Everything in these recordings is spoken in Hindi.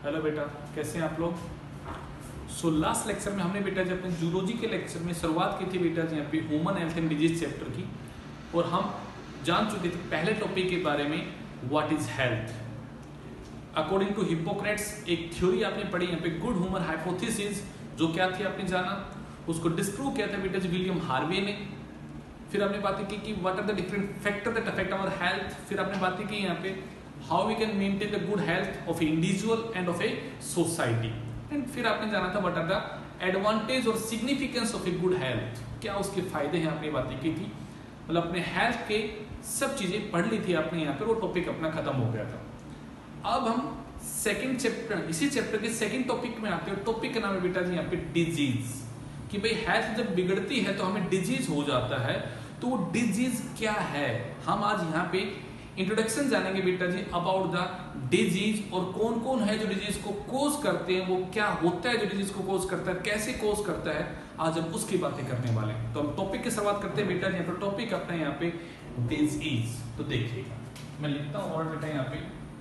हेलो बेटा, कैसे हैं आप लोग। सो लास्ट लेक्चर में हमने बेटा जी अपने जूलॉजी के लेक्चर में शुरुआत की थी बेटा जी यहाँ पे human health and disease chapter की, और हम जान चुके थे पहले टॉपिक के बारे में what is health. According to Hippocrates एक थ्योरी आपने पढ़ी यहाँ पे गुड ह्यूमन हाइपोथेसिस, जो क्या थी आपने जाना, उसको डिस्प्रूव किया था बेटा जी विलियम हार्वे ने। फिर हमने बातें की कि what are the different factor that affect our health. फिर आपने बातें की यहाँ पे how we can maintain the good health of a individual and of a society. And फिर आपने जाना था व्हाट आर द एडवांटेज और significance of a good health, क्या उसके फायदे हैं, आपने बातें की थी। मतलब अपने हेल्थ के सब चीजें पढ़ ली थी आपने यहाँ पे, वो टॉपिक अपना खत्म हो गया था। अब हम सेकंड चैप्टर, इसी चैप्टर के सेकंड टॉपिक में आते हैं। टॉपिक का नाम है बेटा जी यहाँ पे डिजीज, कि भाई हेल्थ जब बिगड़ती है तो हमें डिजीज हो जाता है, तो वो डिजीज क्या है। हम आज यहाँ पे इंट्रोडक्शन जानेंगे बेटा जी अबाउट द डिजीज, और कौन कौन है जो डिजीज को कोज करते हैं, वो क्या होता है जो डिजीज को कोज करता है, कैसे कोज करता है, आज हम उसकी बातें करने वाले हैं। तो हम टॉपिक की शुरुआत करते हैं बेटा जी। यहाँ पे टॉपिक अपना यहाँ पे डिजीज, तो देखिएगा मैं लिखता हूँ और बेटा यहाँ पे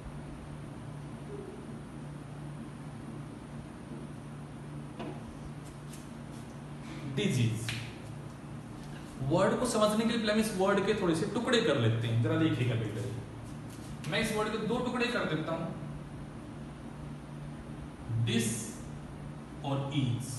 डिजीज। वर्ड को समझने के लिए पहले हम इस वर्ड के थोड़े से टुकड़े कर लेते हैं, जरा देखिएगा बेटा जी। मैं इस वर्ड के दो टुकड़े कर देता हूं, डिस और ईज।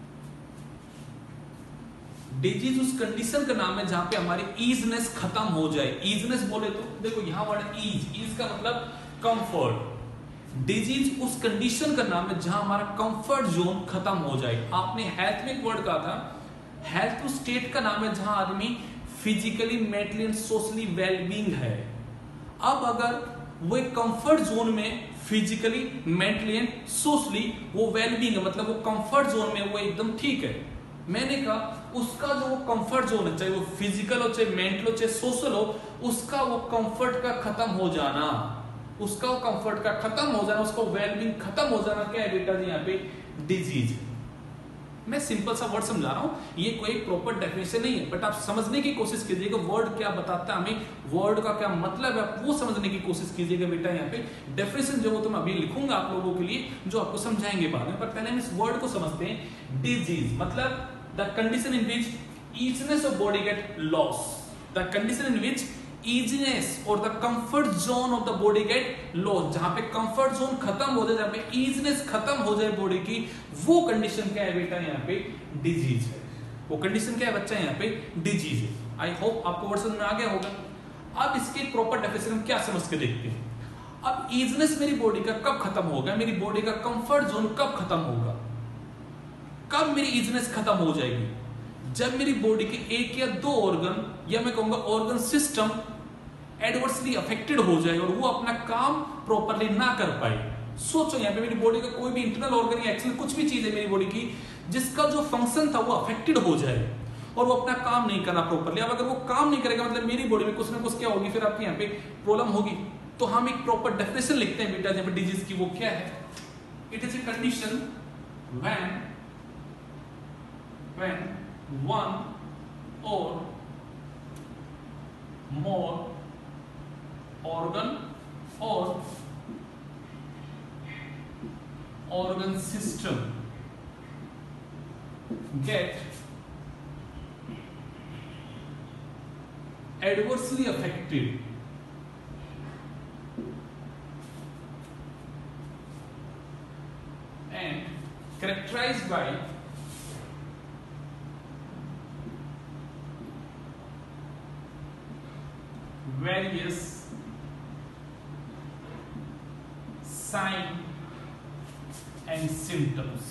डिजीज उस कंडीशन का नाम है जहां पे हमारी ईजनेस खत्म हो जाए। ईजनेस बोले तो देखो यहां वर्ड ईज, ईज का मतलब कंफर्ट। डिजीज उस कंडीशन का नाम है जहां हमारा कंफर्ट जोन खत्म हो जाए। आपने हेल्थ में एक वर्ड कहा था, हेल्थ उस स्टेट का नाम है जहां आदमी physically, mentally and socially wellbeing है। अब अगर वो एक कंफर्ट जोन में फिजिकली, मेंटली एंड सोशली वो वेलबींग है, मतलब वो कंफर्ट जोन में वो एकदम ठीक है, मैंने कहा उसका जो वो कंफर्ट जोन है, चाहे वो फिजिकल हो, चाहे मेंटल हो, चाहे सोशल हो, उसका वो कंफर्ट का खत्म हो जाना, उसका वो कंफर्ट का खत्म हो जाना, उसका वेलबींग खत्म हो जाना, क्या है बेटा जी यहाँ पे डिजीज। मैं सिंपल सा वर्ड समझा रहा हूं, ये कोई प्रॉपर डेफिनेशन नहीं है, बट आप समझने की कोशिश कीजिएगा वर्ड क्या बताता है हमें, वर्ड का क्या मतलब है, आप वो समझने की कोशिश कीजिएगा बेटा। यहाँ पे डेफिनेशन जो वो तो मैं अभी लिखूंगा आप लोगों के लिए, जो आपको समझाएंगे बाद में, पर पहले हम इस वर्ड को समझते हैं। डिजीज मतलब the condition in which easiness of body get loss, the condition in which easiness और the comfort zone of the body get loss. जहां पे कंफर्ट जोन खत्म हो जाए, जहां पे ईजीनेस खत्म हो जाए बॉडी की, वो कंडीशन क्या है बेटा यहाँ पे डिजीज है। वो कंडीशन क्या है बच्चा यहाँ पे डिजीज है। आई होप आपको वर्ड समझ में आ गया होगा। अब इसके प्रॉपर डेफिनेशन हम क्या समझ के देखते हैं। अब ईजीनेस मेरी बॉडी का कब खत्म होगा, मेरी बॉडी का कंफर्ट जोन कब खत्म होगा, कब मेरी ईजीनेस खत्म हो जाएगी, जब मेरी बॉडी के एक या दो ऑर्गन, या मैं कहूंगा ऑर्गन सिस्टम एडवर्सली अफेक्टेड हो जाए और वो अपना काम प्रॉपरली ना कर पाए। सोचो यहाँ पे मेरी बॉडी का कोई भी इंटरनल ऑर्गन या एक्सटर्नल कुछ भी चीज है मेरी बॉडी की, जिसका जो फंक्शन था वो अफेक्टेड हो जाए और वो अपना काम नहीं करना प्रॉपरली। अब अगर वो काम नहीं करेगा मतलब मेरी बॉडी में कुछ ना कुछ क्या होगी, फिर आपकी यहाँ पे प्रॉब्लम होगी। तो हम एक प्रॉपर डेफिनेशन लिखते हैं बेटा यहाँ पे डिजीज की, वो क्या है। It is a condition when one or more organ or organ system get adversely affected and characterized by various sign and symptoms।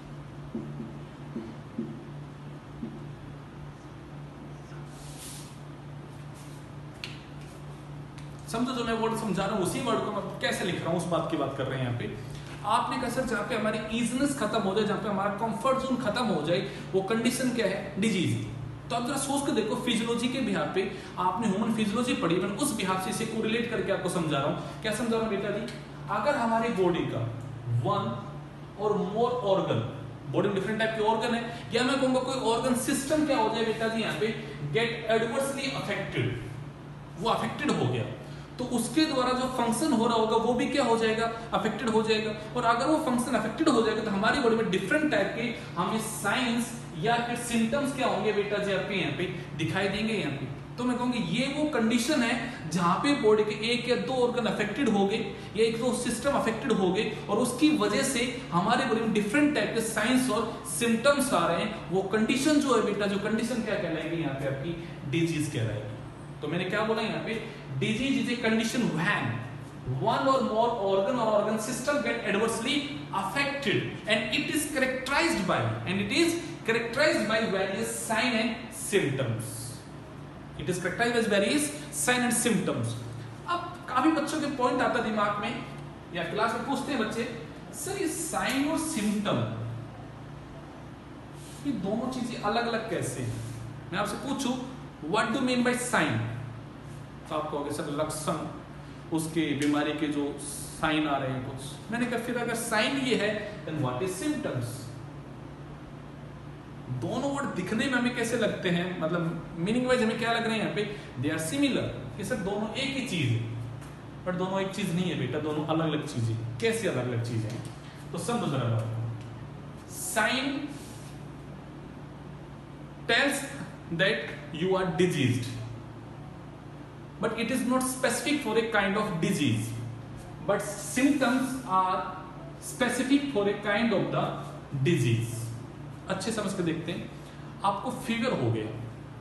समझो जो मैं वर्ड समझा रहा हूं उसी वर्ड को मैं कैसे लिख रहा हूं, उस बात की बात कर रहे हैं यहाँ पे। आपने कहा सर जहां पे हमारी ईजनेस खत्म हो जाए, जहां पे हमारा कंफर्ट जोन खत्म हो जाए, वो कंडीशन क्या है डिजीज। तो आप जरा सोच के देखो, फिजियोलॉजी के बिहार पे आपने ह्यूमन फिजियोलॉजी पढ़ी, मैं उस बिहार से इसे कोरिलेट करके आपको समझा रहा हूं। क्या समझा रहा हूं बेटा जी, अगर हमारी बॉडी का वन और मोर ऑर्गन, बॉडी में डिफरेंट टाइप के ऑर्गन है, या मैं कहूंगा कोई ऑर्गन सिस्टम क्या हो जाए बेटा जी यहाँ पे गेट एडवर्सली अफेक्टेड, वो अफेक्टेड हो गया, तो उसके द्वारा जो फंक्शन हो रहा होगा वो भी क्या हो जाएगा, अफेक्टेड हो जाएगा। और अगर वो फंक्शन अफेक्टेड हो जाएगा तो हमारी बॉडी में डिफरेंट टाइप के हमें साइंस या फिर सिम्टम्स क्या होंगे बेटा जी आपके यहाँ पे दिखाई देंगे यहाँ पे। तो मैं कहूंगी ये वो कंडीशन है जहां पे बॉडी के एक या दो ऑर्गन अफेक्टेड हो गए या एक दो सिस्टम अफेक्टेड हो गए और उसकी वजह से हमारे बॉडी में डिफरेंट टाइप के साइंस और सिम्टम्स आ रहे हैं। वो कंडीशन जो है बेटा, जो कंडीशन क्या कहलाएगी यहाँ पे आपकी डिजीज कहलाएगी। तो मैंने क्या बोला यहाँ पे, disease is a condition when one or more organ or organ system get adversely affected and it is characterized by various sign and symptoms. It is characterized by various sign and symptoms. अब काफी बच्चों के पॉइंट आता है दिमाग में या क्लास में पूछते हैं बच्चे, सर ये साइन और सिम्टम ये दोनों चीजें अलग अलग कैसे हैं? मैं आपसे पूछूं what do mean by sign, तो आप कहोगे सर लक्षण, उसके बीमारी के जो साइन आ रहे हैं कुछ। मैंने कहा फिर अगर साइन ये है देन व्हाट इज सिम्टम्स। दोनों वर्ड दिखने में हमें कैसे लगते हैं, मतलब मीनिंग वाइज हमें क्या लग रहे हैं यहाँ पे, दे आर सिमिलर, कि सर दोनों एक ही चीज है, बट दोनों एक चीज नहीं है बेटा, दोनों अलग अलग चीजें। कैसे अलग अलग चीजें हैं तो समझो जरा। Sign tells that you are diseased, but it is not specific for a kind of disease, but symptoms are specific for a kind of the disease. अच्छे समझ के देखते हैं। आपको फीवर हो गया,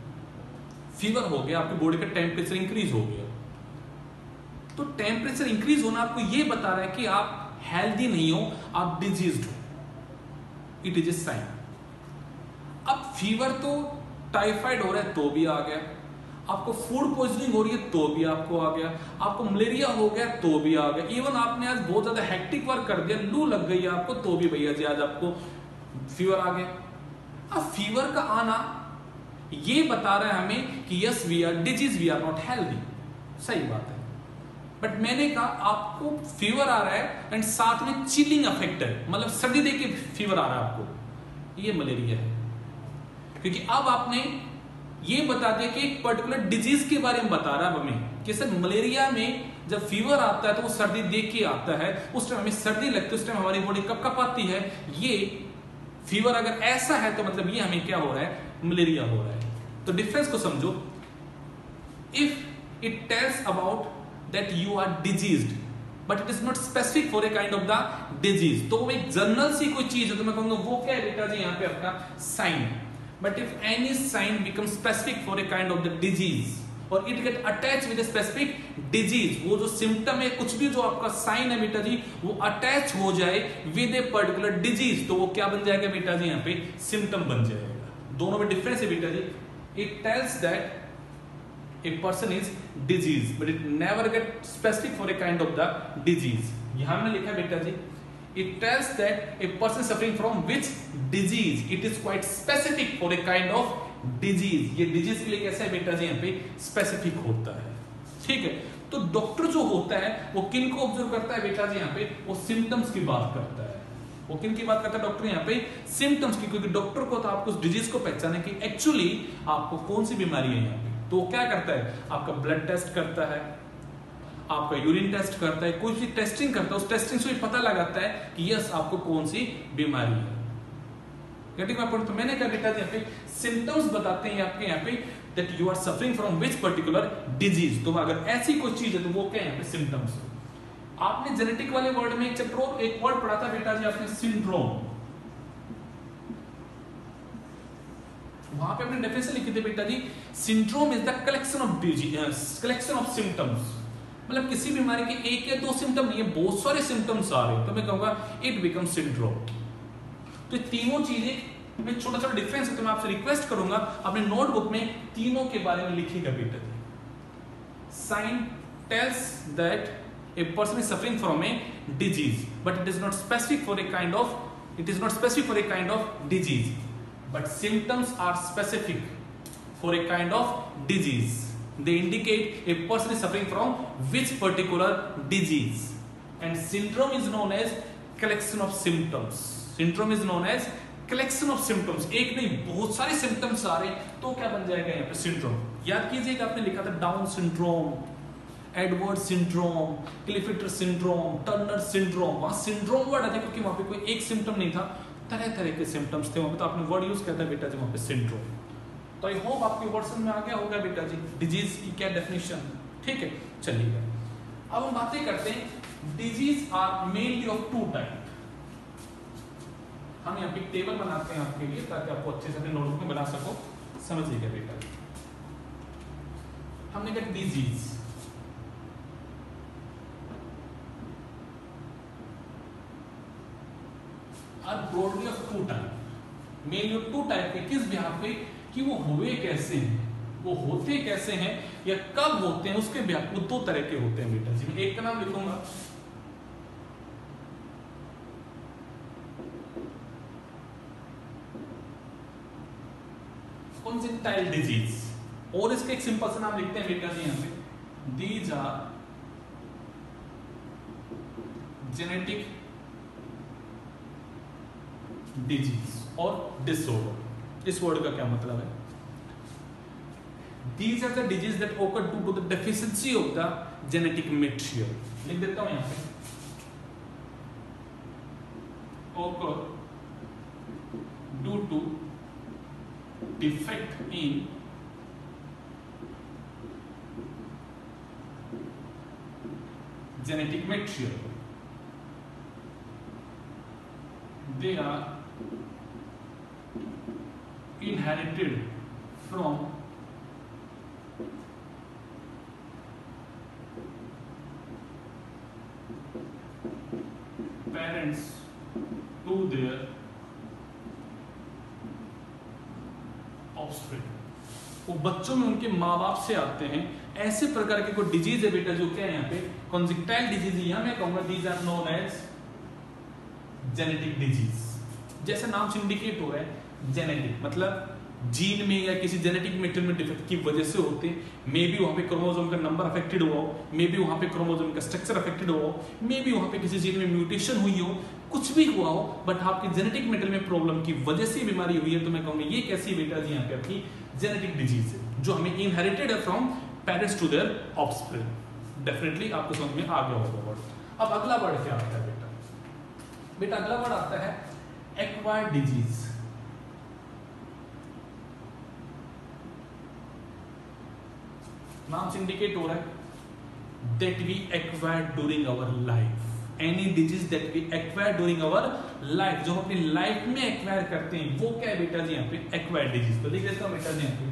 आपकी बॉडी का टेम्परेचर इंक्रीज हो गया, तो टेम्परेचर इंक्रीज होना आपको ये बता रहा है कि आप हेल्दी नहीं हो, आप डिजीज्ड हो। It is a sign. अब फीवर तो टाइफाइड हो रहा है तो भी आ गया, आपको फूड पॉइजनिंग हो रही है तो भी आपको आ गया, आपको मलेरिया हो गया तो भी आ गया, इवन आपने आज बहुत ज्यादा हेक्टिक वर्क कर दिया, लू लग गई आपको तो भी भैया जी आज आपको फीवर आ गया। अब फीवर का आना ये बता रहा है हमें कि yes we are disease, we are not healthy. सही बात है, बट मैंने कहा आपको फीवर आ रहा है एंड साथ में चिलिंग अफेक्ट है, मतलब सर्दी दे के फीवर आ रहा है आपको, ये मलेरिया है। क्योंकि अब आपने ये बता दिया कि एक पर्टिकुलर डिजीज के बारे में बता रहा है हमें कि सर मलेरिया में जब फीवर आता है तो वो सर्दी देख के आता है, उस टाइम हमें सर्दी लगती है, उस टाइम हमारी बॉडी कब कब आती है। ये फीवर अगर ऐसा है तो मतलब ये हमें क्या हो रहा है, मलेरिया हो रहा है। तो डिफरेंस को समझो। If it tells about that you are diseased but it is not specific for a kind of the disease, तो वो एक जनरल सी कोई चीज है तो मैं कहूंगा वो क्या है बेटा जी यहाँ पे आपका sign. But if any sign becomes specific for a kind of the disease or it get attached with a specific disease, वो जो symptom है, कुछ भी जो आपका sign है बेटा जी वो attach हो जाए with a particular disease, तो वो क्या बन जाएगा बेटा जी यहाँ पे symptom बन जाएगा। दोनों में difference है बेटा जी। It tells that a person is diseased but it never get specific for a kind of the disease। यहाँ हमने लिखा बेटा जी it tells that a person suffering from which disease, it is quite specific for a kind of disease। ये disease के लिए कैसा है बेटा जी यहाँ पे specific होता है, ठीक है। तो डॉक्टर जो होता है वो किन को ऑब्जर्व करता है बेटा जी यहाँ पे, वो सिम्टम्स की बात करता है। वो किन की बात करता है डॉक्टर यहाँ पे, सिम्टम्स की, क्योंकि डॉक्टर को तो आपको उस डिजीज को पहचाने की एक्चुअली आपको कौन सी बीमारी है यहाँ पे। तो वो क्या करता है, आपका ब्लड टेस्ट करता है, आपका यूरिन टेस्ट करता है, कोई सी टेस्टिंग करता है, उस टेस्टिंग से पता लगाता है कि यस आपको कौन सी बीमारी है। Getting my point. तो मैंने क्या बेटा यहाँ पे सिम्टम्स बताते हैं आपके यहाँ पे that you are suffering from which particular disease. तो अगर ऐसी कोई चीज है तो वो क्या है यहाँ पे सिम्टम्स। आपने जेनेटिक वाले वर्ड में एक चैप्टर एक वर्ड पढ़ा था बेटा जी आपने, सिंड्रोम। वहां पे अपने डेफिनेशन लिखी थी बेटा जी, syndrome is the collection of disease, collection of symptoms. मतलब किसी बीमारी के एक या दो सिम्टम नहीं है, बहुत सारे सिम्टम्स आ रहे हैं तो मैं कहूंगा इट बिकम सिंड्रोम। तो तीनों चीजें में छोटा छोटा डिफरेंस है, तो मैं आपसे रिक्वेस्ट करूंगा अपने नोटबुक में तीनों के बारे में लिखिएगा बेटा जी। Sign tells that a person is suffering from a disease but it is not specific for a kind of, it is not specific for a kind of disease but symptoms are specific for a kind of disease. They indicate a person is suffering from which particular disease, and syndrome is known as collection of symptoms। Syndrome is known as collection of symptoms। एक नहीं बहुत सारे symptoms आ रहे हैं तो क्या बन जाएगा यहाँ पे सिंड्रोम। याद कीजिएगा आपने लिखा था Down syndrome, Edward syndrome, Klinefelter syndrome, Turner syndrome, वहां सिंड्रोम वर्ड आता है क्योंकि वहां पे कोई एक सिम्टम नहीं था, तरह तरह के सिम्टम्स थे वहां पे, तो आपने वर्ड यूज किया था बेटा जी वहां पे सिंड्रोम। तो आई होप आपके वर्ड्स में आ गया होगा बेटा जी डिजीज की क्या डेफिनेशन, ठीक है। चलिए अब हम बातें करते हैं disease are mainly of two type. हम यहाँ पे टेबल बनाते हैं आपके लिए ताकि आपको अच्छे से अपने नोटबुक में बना सको, समझिएगा बेटा। हमने कहा disease are broadly of two type, mainly of two type के, किस बिहाफ पे कि वो हुए कैसे हैं, वो होते कैसे हैं या कब होते हैं, उसके बिहाफ वो दो तरह के होते हैं बेटा जी। मैं एक का नाम लिखूंगा कॉन्जेक्टाइल डिजीज, और इसका एक सिंपल सा नाम लिखते हैं बेटा जी यहां पे, दीज आर जेनेटिक डिजीज और डिसऑर्डर। इस वर्ड का क्या मतलब है? These are the diseases that occur due to the deficiency of the genetic material. लिख देता हूं यहां पे, occur due to defect in genetic material. They are inherited from parents to their offspring. वो बच्चों में उनके माँ बाप से आते हैं। ऐसे प्रकार के कोई डिजीज है बेटा जो क्या है यहाँ पे कॉन्जेक्टाइल डिजीज, यहाँ मैं कहूंगा these are known as genetic disease. जैसे नाम से इंडिकेट हो रहा है जेनेटिक मतलब जीन में या किसी जेनेटिक मेटेरियल में डिफेक्ट की वजह से होते हैं। मे बी वहां पे क्रोमोसोम का नंबर अफेक्टेड हुआ हो, मे बी वहां पे क्रोमोसोम का स्ट्रक्चर अफेक्टेड हुआ हो, मे बी वहां पे किसी जीन में म्यूटेशन हुई हो, कुछ भी हुआ हो, बट आपकी जेनेटिक मेटेरियल में प्रॉब्लम की वजह से बीमारी हुई है, तो मैं कहूंगा ये कैसी बेटा जी यहाँ पे आपकी जेनेटिक डिजीज है जो हमें इनहेरिटेड है from parents to their offspring. Definitely आपको समझ में आ गया होगा वर्ड। अब अगला वर्ड क्या आता है बेटा? बेटा अगला वर्ड आता है एक्वायर्ड डिजीज। नाम से इंडिकेट हो रहा है that we acquire during our life, any disease that we acquire during our life, जो हम अपनी लाइफ में एक्वायर करते हैं वो क्या है बेटा जी यहाँ पे एक्वायर्ड डिजीज। तो लिख देता हूं बेटा जी यहाँ पे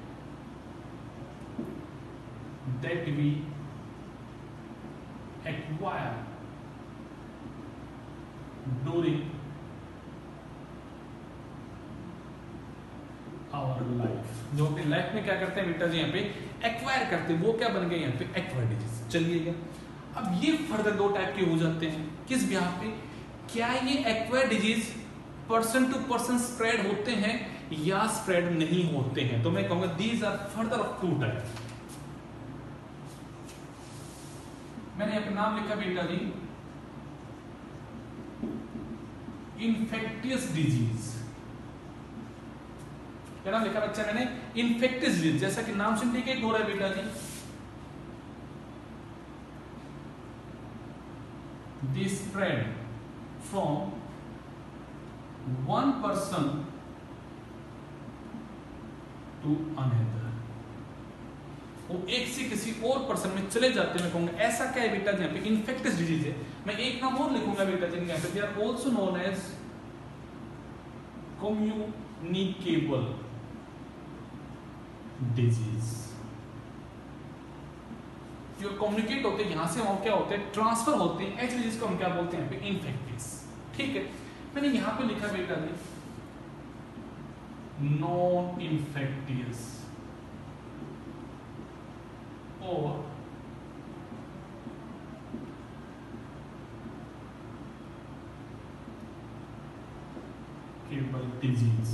that we acquire during our life, जो अपनी लाइफ में क्या करते हैं बेटा जी यहाँ पे एक्वायर करते हैं, वो क्या बन गए यहाँ पे एक्वायर्ड डिजीज। चलिएगा अब ये फर्दर दो टाइप के हो जाते हैं किस बिहाफ पे, क्या ये acquired disease person to person spread होते हैं या स्प्रेड नहीं होते हैं? तो मैं कहूंगा these are further of two type. मैंने यहाँ पे नाम लिखा बेटा जी इन्फेक्टियस डिजीज। क्या नाम लिखा बच्चा मैंने? Infectious disease. जैसा कि नाम से इंडिकेट हो रहा है बेटा जी, they spread from one person to another, वो एक से किसी और पर्सन में चले जाते हैं। मैं कहूंगा ऐसा क्या है बेटा जी यहाँ पे इन्फेक्टियस डिजीज है। मैं एक नाम और लिखूंगा बेटा जी यहाँ पे, they are also known as communicable disease. जो कम्युनिकेट होते हैं यहां से वहां क्या होते हैं ट्रांसफर होते हैं, ऐसे डिजीज को हम क्या बोलते हैं यहाँ पे इन्फेक्टियस। ठीक है, मैंने यहां पे लिखा बेटा जी नॉन इन्फेक्टियस और केबल डिजीज।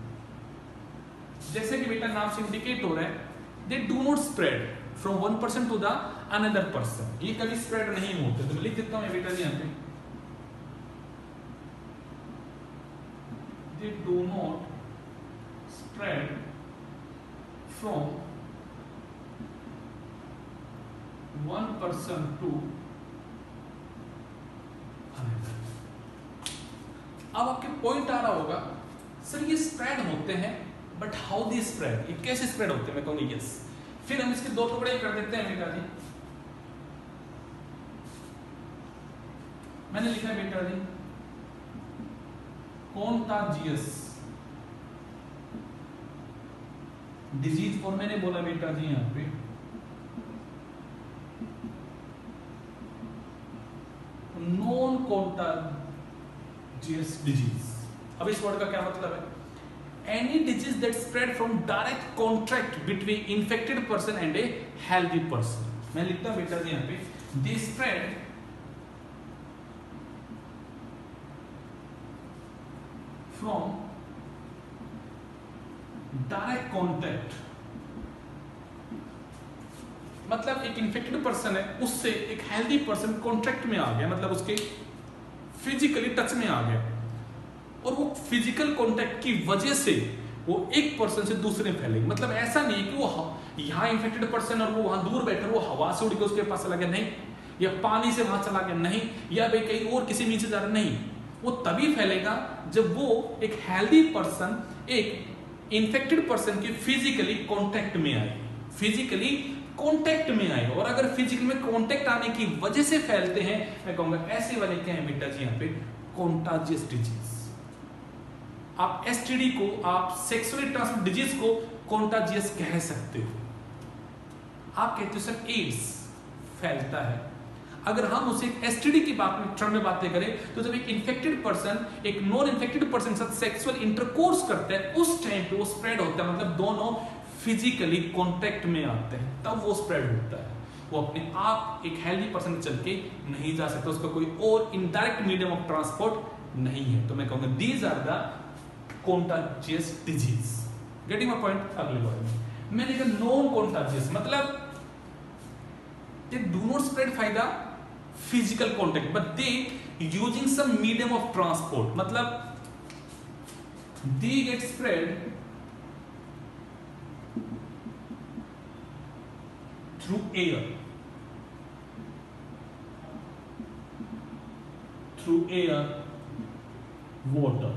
जैसे कि बेटा नाम से इंडिकेट हो रहा है they do not spread from one person to the another person, ये कभी स्प्रेड नहीं होते। तो मैं लिख देता हूं बेटा जी यहां पे they do not spread from 1% to another। अब आपके पॉइंट आ रहा होगा सर ये स्प्रेड होते हैं, बट हाउ दी स्प्रेड, ये कैसे स्प्रेड होते हैं? मैं कहूंगा यस। फिर हम इसके दो टुकड़े कर देते हैं बेटा जी। मैंने लिखा है बेटा जी कॉन्टाजियस डिजीज, और मैंने बोला बेटा जी यहां पे नॉन कॉन्टाजियस डिजीज। अब इस वर्ड का क्या मतलब है? Any disease that spread from direct contact between infected person and a healthy person. मैं लिखता हूं बेटा जी यहां पे they spread from direct contact, मतलब एक इन्फेक्टेड पर्सन है उससे एक हेल्दी पर्सन कॉन्टैक्ट में आ गया, मतलब उसके फिजिकली टच में आ गया, और वो फिजिकल कॉन्टैक्ट की वजह से वो एक पर्सन से दूसरे में फैलेगी। मतलब ऐसा नहीं है कि वो यहाँ इन्फेक्टेड पर्सन और वो वहां दूर बैठे, वो हवा से उड़ के उसके पास चला गया, नहीं, या पानी से वहां चला गया, नहीं, या भाई कहीं और किसी नीचे जा रहा, नहीं। वो तभी फैलेगा जब वो एक हेल्दी पर्सन एक इन्फेक्टेड पर्सन के फिजिकली कॉन्टैक्ट में आए, फिजिकली कॉन्टैक्ट में आए। और अगर फिजिकल में कॉन्टैक्ट आने की वजह से फैलते हैं, मैं कहूंगा ऐसे वाले क्या है बेटा जी यहाँ पे कॉन्टाजियस डिजीज। आप एसटीडी को, आप सेक्सुअली ट्रांसमिटेड डिजीज को कॉन्टाजियस कह सकते हो। आप कहते हो सर एड्स फैलता है, अगर हम उसे एसटीडी की टर्म में बातें करें तो जब एक इन्फेक्टेड पर्सन एक नॉन इन्फेक्टेड पर्सन के साथ सेक्सुअल इंटरकोर्स करता है उस टाइम पे वो स्प्रेड होता है, मतलब दोनों फिजिकली कांटेक्ट में आते हैं तब वो स्प्रेड होता है। वो अपने आप एक हेल्दी पर्सन चल के नहीं जा सकता, उसका कोई और इनडायरेक्ट मीडियम ऑफ ट्रांसपोर्ट नहीं है। तो मैं कहूंगा these are the contagious disease. Getting my point? अगले वर्ड में मैंने कहा नॉन कॉन्टाजियस मतलब दे डू नॉट स्प्रेड फायदा physical contact but they using some medium of transport, मतलब they get spread through air, water.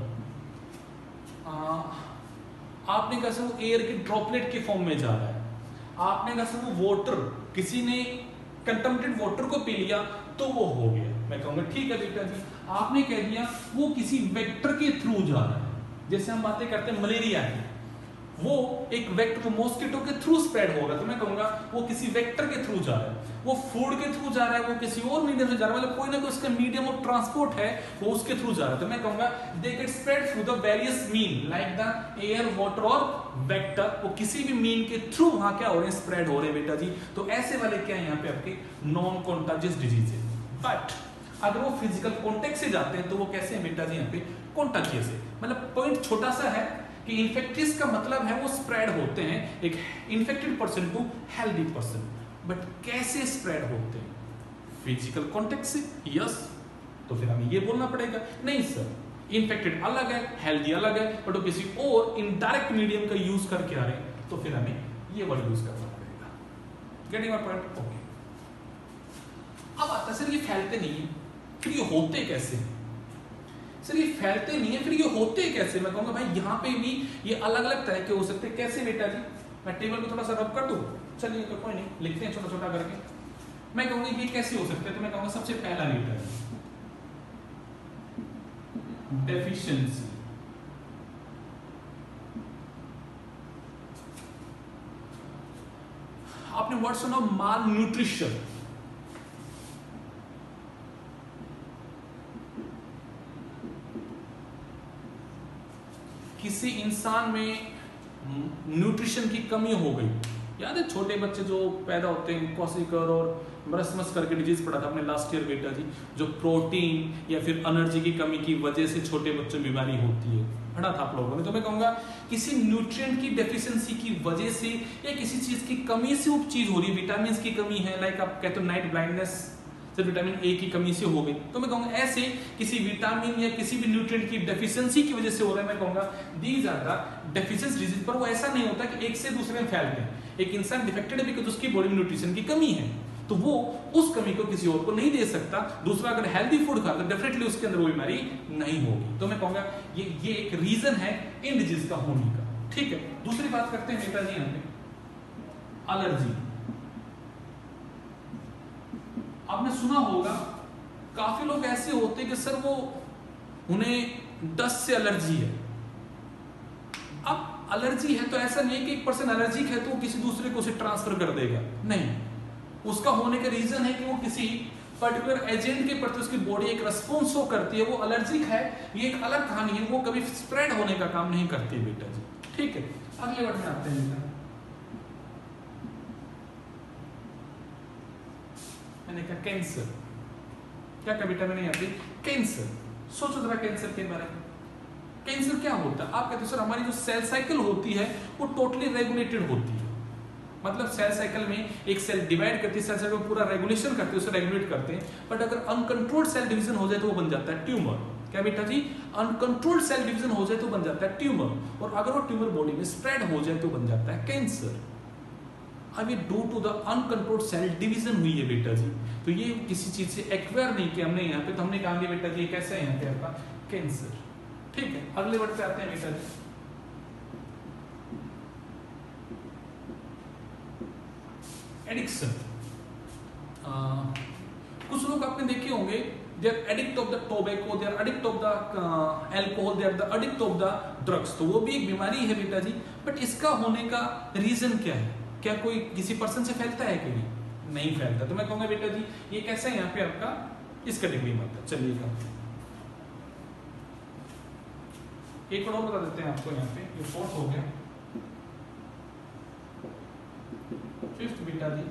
आपने कहा वो एयर के ड्रॉपलेट के फॉर्म में जा रहा है, आपने कहा वो वाटर, किसी ने कंटामिनेटेड वाटर को पी लिया तो वो हो गया। मैं कहूंगा ठीक है बेटा जी। आपने कह दिया वो किसी वेक्टर के थ्रू जा रहा है, जैसे हम बातें करते हैं मलेरिया की, वो एक वेक्टर मॉस्किटो के थ्रू स्प्रेड होगा, तो मैं कहूंगा वो किसी वेक्टर के थ्रू जा रहा है, वो फूड के थ्रू जा रहा है, वो किसी और मीडियम से जा रहा है, मतलब कोई ना कोई उसका मीडियम ऑफ ट्रांसपोर्ट है वो उसके थ्रू जा रहा है। तो मैं कहूंगा they get spread through the various mean like the air, water और वेक्टर, वो किसी भी मीन के थ्रू वहां क्या हो रहे हैं स्प्रेड हो रहे हैं बेटा जी। तो ऐसे वाले क्या है यहाँ पे आपके नॉन कॉन्टाजियस डिजीज है। बट अगर वो फिजिकल कॉन्टेक्ट से जाते हैं तो वो कैसे है बेटा जी यहाँ पे कॉन्टाजियस है। मतलब पॉइंट छोटा सा है कि इन्फेक्टियस का मतलब है वो स्प्रेड होते हैं एक infected person to healthy person, but कैसे स्प्रेड होते हैं? फिजिकल कॉन्टेक्ट से, यस। तो फिर हमें ये बोलना पड़ेगा नहीं सर इन्फेक्टेड अलग है, हेल्दी अलग है, बट वो किसी और इनडायरेक्ट मीडियम का यूज करके आ रहे हैं, तो फिर हमें ये वर्ड यूज करना पड़ेगा। Getting my point? ओके। अब आता है सर ये फैलते नहीं है, फिर ये होते कैसे? सर ये फैलते नहीं है फिर ये होते कैसे? मैं कहूंगा भाई यहाँ पे भी ये अलग अलग तरह के हो सकते हैं। कैसे बेटा जी? मैं टेबल को थोड़ा सा रब कर दूं, चलिए तो कोई नहीं, लिखते हैं छोटा छोटा करके। मैं कहूंगा ये कैसे हो सकते हैं? तो मैं कहूंगा सबसे पहला बेटा डेफिशिएंसी। आपने वर्ड सुना माल न्यूट्रिशन, किसी इंसान में न्यूट्रिशन की कमी हो गई। याद है छोटे बच्चे जो पैदा होते हैं क्वासिकर और मरसमस करके डिजीज पढ़ा था अपने लास्ट ईयर बेटा जी, जो प्रोटीन या फिर एनर्जी की कमी की वजह से छोटे बच्चों में बीमारी होती है, पढ़ा था आप लोगों ने। तो मैं कहूंगा किसी न्यूट्रिएंट की डेफिशिएंसी की वजह से या किसी चीज की कमी से वो चीज हो रही है, विटामिन की कमी है, लाइक आप कहते हो नाइट ब्लाइंडनेस सिर्फ विटामिन ए की कमी से हो गई, तो मैं कहूंगा ऐसे किसी विटामिन या किसी भी न्यूट्रिएंट की डेफिशिएंसी की वजह से हो रहा है। मैं कहूंगा these are the deficiency disease. पर वो ऐसा नहीं होता कि एक से दूसरे में फैलते हैं। एक इंसान डिफेक्टेड है बिकॉज उसकी बॉडी में न्यूट्रिशन की कमी है, तो वो उस कमी को किसी और को नहीं दे सकता। दूसरा, अगर हेल्दी फूड खा तो डेफिनेटली उसके अंदर वो बीमारी नहीं होगी। तो मैं कहूंगा ये एक रीजन है इन डिजीज का होने का। ठीक है, दूसरी बात करते हैं नेताजी यहाँ पे एलर्जी। आपने सुना होगा काफी लोग ऐसे होते हैं कि सर वो उन्हें डस्ट से एलर्जी है। अब एलर्जी है तो ऐसा नहीं है कि एक पर्सन एलर्जिक है तो वो किसी दूसरे को उसे ट्रांसफर कर देगा, नहीं। उसका होने का रीजन है कि वो किसी पर्टिकुलर एजेंट के प्रति उसकी बॉडी एक रेस्पॉन्स शो करती है। वो एलर्जिक है, ये एक अलग कहानी है, वो कभी स्प्रेड होने का काम नहीं करती बेटा जी। ठीक है, अगले वर्ड में आते हैं। मैंने कहा कैंसर। क्या कहा बेटा मैंने यहाँ पे कैंसर। सोचो जरा कैंसर के बारे में। कैंसर क्या होता है? आप कहते हो सर हमारी जो सेल साइकिल होती है वो टोटली रेगुलेटेड होती है। मतलब सेल साइकिल में एक सेल डिवाइड करती है, सेल साइकिल पूरा रेगुलेशन करती है, उसे रेगुलेट करते हैं। बट अगर अनकंट्रोल्ड सेल डिवीजन हो जाए तो वो बन जाता है ट्यूमर। क्या बेटा जी? अनकंट्रोल्ड सेल डिवीजन हो जाए तो बन जाता है ट्यूमर। और अगर वो ट्यूमर बॉडी में स्प्रेड हो जाए तो बन जाता है कैंसर। अब ये due to the uncontrolled cell division हुई है बेटा जी। तो ये किसी चीज से एक्वायर नहीं किया हमने यहाँ पे, तो हमने कहा बेटा जी कैसा है यहाँ पे आपका कैंसर। ठीक है, अगले वर्ड पे आते हैं बेटा जी। एडिक्शन। कुछ लोग आपने देखे होंगे they are addict of the tobacco, they are addict of the alcohol, they are the addict of the drugs. तो वो भी एक बीमारी है बेटा जी। बट इसका होने का रीजन क्या है? क्या कोई किसी पर्सन से फैलता है कि नहीं फैलता? तो मैं कहूंगा बेटा जी ये कैसा है यहाँ पे आपका इस कैटेगरी में आता है। चलिएगा एक और बता देते हैं आपको। यहाँ पे ये फोर्थ हो गया। फिफ्थ बेटा जी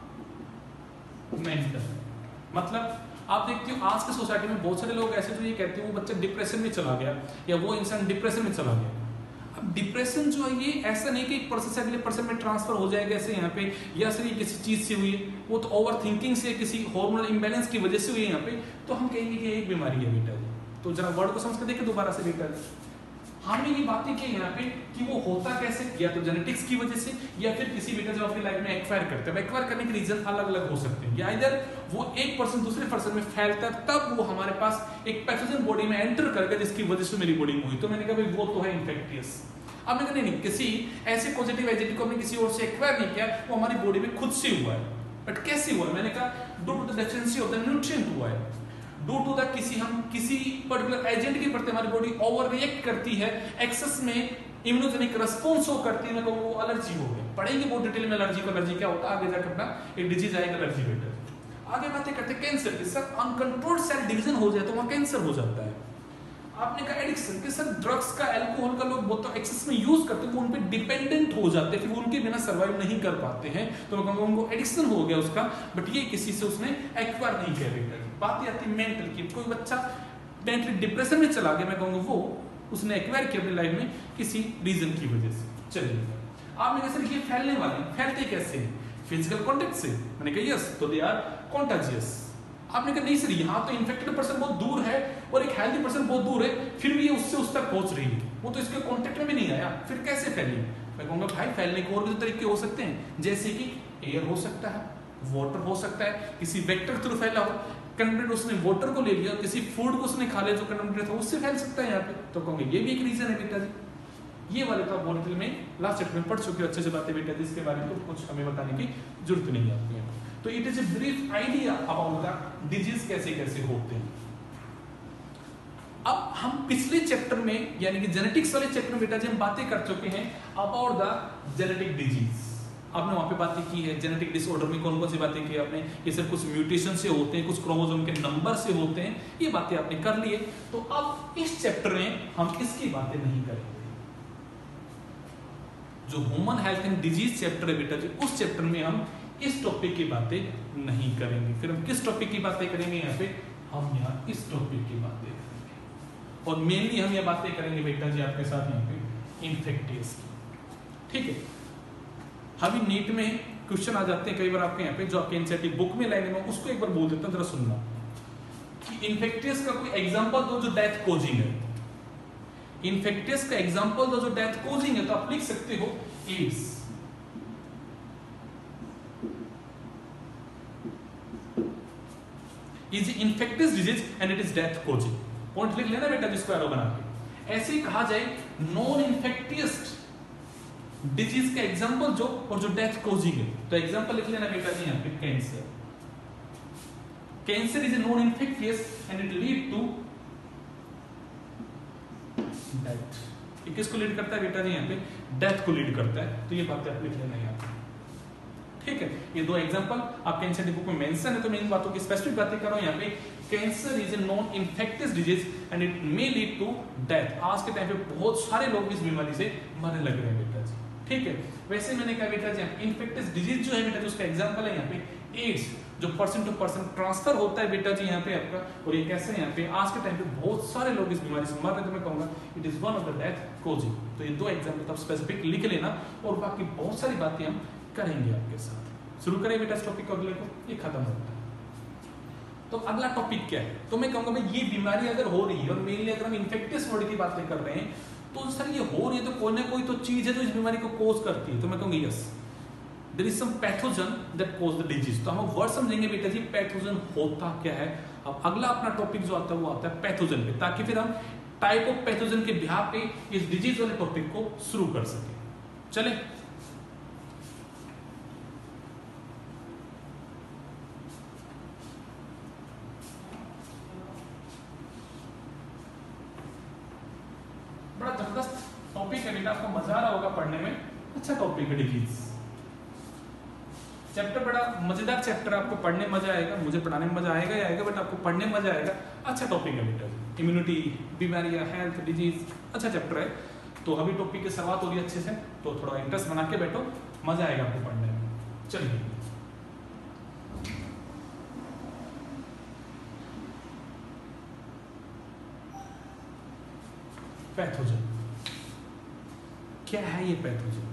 मेंटल। मतलब आप देखते हो आज के सोसाइटी में बहुत सारे लोग ऐसे जो ये कहते हैं वो बच्चा डिप्रेशन में चला गया या वो इंसान डिप्रेशन में चला गया। अब डिप्रेशन जो है ये ऐसा नहीं कि एक पर्सन से अगले पर्सन में ट्रांसफर हो जाएगा ऐसे यहाँ पे, या सिर्फ किसी चीज से हुई है, वो तो ओवर थिंकिंग से किसी हार्मोनल इंबैलेंस की वजह से हुई है यहाँ पे। तो हम कहेंगे कि एक बीमारी है बेटा जी। तो जरा वर्ड को समझ कर देखें दोबारा से बेटा जी। हमने ये बातें की यहाँ पे कि वो होता कैसे, या तो जेनेटिक्स की वजह से या फिर किसी बेटा जो अपनी लाइफ में एक्वायर करते हैं। एक्वायर करने के रीजन अलग अलग हो सकते हैं, या इधर वो एक पर्सन दूसरे पर्सन में फैलता है तब वो हमारे पास एक पैथोजन बॉडी में एंटर करके जिसकी वजह से मेरी बॉडी में हुई। तो मैंने कहा भाई वो तो है इन्फेक्टियस। अब मैंने नहीं, किसी ऐसे पॉजिटिव एजेंट को हमने किसी और से एक्वायर नहीं किया, वो हमारी बॉडी में खुद से हुआ है। बट कैसे हुआ? मैंने कहा due to the deficiency of the nutrient हुआ है। ड्यू टू द किसी पर्टिकुलर एजेंट के प्रति हमारी बॉडी ओवर रिएक्ट करती है, एक्सेस में इम्यूनोजेनिक रिस्पांस शो करती है, तो वो एलर्जी हो गई। पढ़ेंगे बहुत डिटेल में एलर्जी क्या होता है, आगे जाकर अपना एक डिजीज आएगा एलर्जी बेटर। आगे बातें करते हैं कैंसर की। सर अनकंट्रोल्ड सेल डिवीजन हो जाए तो वहां कैंसर हो जाता है। आपने कहा एडिक्शन कि सर ड्रग्स का, अल्कोहल का लोग बहुत एक्सेस में यूज करते हैं, वो उन पे डिपेंडेंट हो जाते हैं, फिर उनके बिना सर्वाइव नहीं कर पाते हैं। तो उनको एडिक्शन हो गया उसका, बट ये किसी से उसने एक्वायर नहीं किया। बात आती है मेंटल की। कोई बच्चा मेंटली डिप्रेशन में चला गया, मैं कहूंगा वो उसने एक्वायर किया अपनी लाइफ में किसी रीजन की वजह से। चलिए आपने कहा सर ये फैलने वाले फैलते कैसे हैं? फिजिकल कॉन्टेक्ट से। मैंने कहा यस, तो दे आर कॉन्टाजियस। आपने कहा नहीं सर यहाँ तो इन्फेक्टेड पर्सन बहुत दूर है और एक हेल्दी पर्सन बहुत दूर है, फिर भी ये उससे उस तक पहुंच रही है, वो तो इसके कांटेक्ट में भी नहीं आया, फिर कैसे फैली? मैं कहूंगा भाई फैलने के और भी तरीके हो सकते हैं, जैसे कि एयर हो सकता है, वाटर हो सकता है, किसी वेक्टर थ्रू फैला हो। कंटेमिनेट उसने वाटर को ले लिया, किसी फूड को उसने खा लिया जो कंटेमिनेट था, उससे फैल सकता है यहाँ पे। तो कहूंगे ये भी एक रीजन है बेटा जी। ये वाले तो आप बहुत डिटेल में लास्ट चैप्टर में पढ़ चुके हो अच्छे से बातें बेटा जी, इसके बारे में तो कुछ हमें बताने की जरूरत नहीं है आपको। तो it is a brief idea about the disease कैसे कैसे होते हैं। अब हम पिछले चैप्टर में यानी कि जेनेटिक्स वाले चैप्टर में बेटा जी हम बातें कर चुके हैं अबाउट द जेनेटिक डिजीज। आपने वहां पे बातें की है जेनेटिक डिसऑर्डर में कौन कौन सी बातें की आपने, ये सिर्फ कुछ म्यूटेशन से होते हैं, कुछ क्रोमोसोम के नंबर से होते हैं, ये बातें आपने कर ली है। तो अब इस चैप्टर में हम इसकी बातें नहीं करेंगे। जो human health and disease chapter है बेटा जी, उस चैप्टर में हम इस टॉपिक की बातें नहीं करेंगे। फिर हम किस टॉपिक की बातें करेंगे? यहाँ पे हम यहाँ इस टॉपिक की बातें करेंगे, और मेनली हम ये बातें करेंगे बेटा जी आपके साथ यहाँ पे इन्फेक्टियस की। ठीक है, अभी नीट में क्वेश्चन आ जाते हैं कई बार आपके यहाँ पे, जो आपके एनसीईआरटी बुक में लाइन में, उसको एक बार बोल देता हूँ, जरा सुनना कि इन्फेक्टियस का कोई एग्जाम्पल दो जो डेथ कोजिंग है। इन्फेक्टियस का एग्जाम्पल दो जो डेथ कोजिंग है, तो आप लिख सकते हो AIDS, is infectious disease and it is death causing. Point लिख लेना बेटा जिसको एरो बना के। ऐसे ही कहा जाए नॉन इन्फेक्टियस डिजीज का एग्जांपल जो और जो डेथ कोजिंग है, तो एग्जांपल लिख लेना बेटा जी यहाँ पे cancer. Cancer is non infectious and it lead to death. ये किसको लीड करता है बेटा जी यहाँ पे? डेथ को लीड करता है। तो ये बातें आप लिख लेना यहाँ पे, ठीक है। ये दो एग्जांपल आप कैंसर की बुक में मेंशन है, तो मैं इन बातों की स्पेसिफिक बातें कर रहा हूं यहाँ पे। Cancer is a non infectious disease and it may lead to death. आज के टाइम पे बहुत सारे लोग इस बीमारी से मरने लग रहे हैं बेटा जी, ठीक है। वैसे मैंने कहा बेटा जी इन्फेक्टियस डिजीज जो है बेटा जी उसका एग्जांपल है यहाँ पे एड्स, जो पर्सन टू पर्सन ट्रांसफर होता है बेटा जी यहाँ पे आपका। और ये कैसे यहाँ पे आज के टाइम पे बहुत सारे लोग इस बीमारी से मर रहे हैं, तो मैं कहूंगा it is one of the death causing. तो ये दो एग्जांपल आप स्पेसिफिक लिख लेना और बाकी बहुत सारी बातें हम करेंगे आपके साथ। शुरू करें बेटा इस टॉपिक को, अगले को ये खत्म होता है। तो अगला टॉपिक क्या है? तो मैं कहूंगा भाई ये बीमारी अगर हो रही है और मेनली अगर हम इन्फेक्टियस वर्ड की बातें कर रहे हैं, तो सर ये हो रही है तो कोई ना कोई तो चीज है जो इस बीमारी को कोज करती है। तो मैं कहूंगा yes there is some pathogen that cause the disease. तो हम वर्ड समझेंगे बेटा जी पैथोजन होता क्या है। अब अगला अपना टॉपिक जो आता है वो आता है पैथोजन पे, ताकि फिर हम टाइप ऑफ पैथोजन के बिहाफ पे इस डिजीज वाले टॉपिक को शुरू कर सके। चले बड़ा जबरदस्त टॉपिक है बेटा, आपको मजा आ रहा होगा पढ़ने में। अच्छा टॉपिक है डिजीज। चैप्टर बड़ा मजेदार चैप्टर, आपको पढ़ने मजा आएगा, मुझे पढ़ाने में मजा आएगा ही आएगा, बट आपको पढ़ने में मजा आएगा। अच्छा टॉपिक है बेटा, इम्यूनिटी, बीमारियां, हेल्थ, डिजीज, अच्छा चैप्टर है। तो अभी टॉपिक की शुरुआत हो रही है अच्छे से, तो थोड़ा इंटरेस्ट बना के बैठो, मजा आएगा आपको पढ़ने में। चलिए पैथोजन क्या है? ये पैथोजन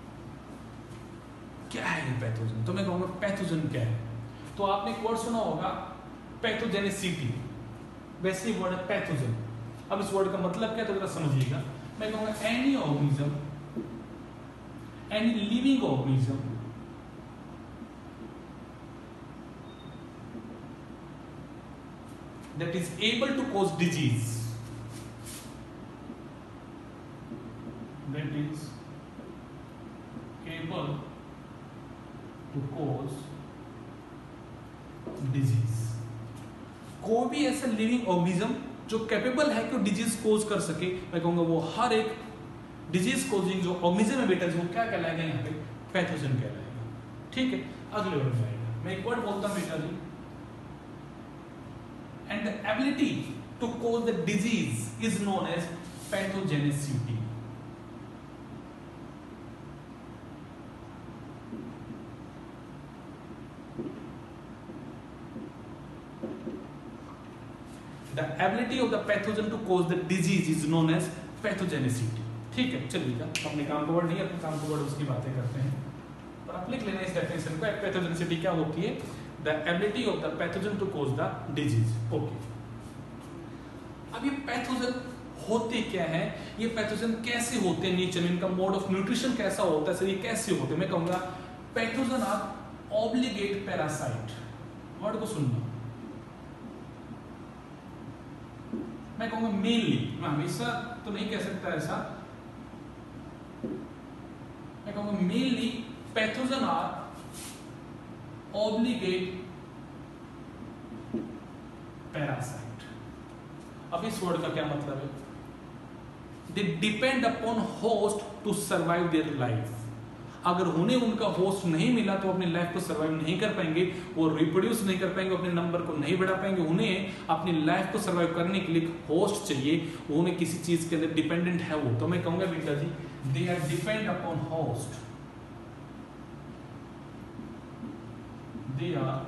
क्या है? ये पैथोजन, तो मैं कहूंगा पैथोजन क्या है? तो आपने एक वर्ड सुना होगा पैथोजेनिसिटी, वैसे ही वर्ड है पैथोजन। अब इस वर्ड का मतलब क्या है तो जरा समझिएगा। मैं कहूंगा any organism, any living organism that is able to cause disease, that is able to cause disease। कोई भी ऐसा लिविंग ऑर्गेनिज्म जो कैपेबल है कि डिजीज कोज कर सके, मैं कहूंगा वो हर एक डिजीज कोजिंग जो ऑर्गेनिज्म है बेटा जो क्या कहलाएगा यहाँ पे? पैथोजन कहलाएगा, ठीक है। अगले वर्ड में आएगा, मैं एक वर्ड बोलता हूं बेटा जी, and the ability to cause the disease is known as pathogenicity. The ability of the pathogen to cause the disease is known as pathogenicity। ठीक है, चलिएगा अपने काम का वर्ड नहीं, अपने काम का वर्ड उसकी बातें करते हैं। तो आप लिख लेना इस डेफिनेशन को, पैथोजेनिसिटी क्या होती है? The ability of the pathogen to cause the disease। Okay, अब ये पैथोजन होते क्या है? ये पैथोजन कैसे होते हैं नेचर में, इनका मोड ऑफ न्यूट्रिशन कैसा होता है, सर ये कैसे होते हैं? मैं कहूंगा pathogen are obligate parasite. Word को सुनना, मैं कहूंगा मेनली, मैं हमेशा तो नहीं कह सकता ऐसा, मैं कहूंगा mainly pathogen are obligate parasite. अब इस वर्ड का क्या मतलब है? They depend upon host to survive their life. अगर उन्हें उनका होस्ट नहीं मिला तो अपनी लाइफ को सर्वाइव नहीं कर पाएंगे, वो रिप्रोड्यूस नहीं कर पाएंगे, अपने नंबर को नहीं बढ़ा पाएंगे। उन्हें अपनी लाइफ को सर्वाइव करने के लिए होस्ट चाहिए, उन्हें किसी चीज के अंदर डिपेंडेंट है वो। तो मैं कहूंगा बेटा जी they are depend upon host, they are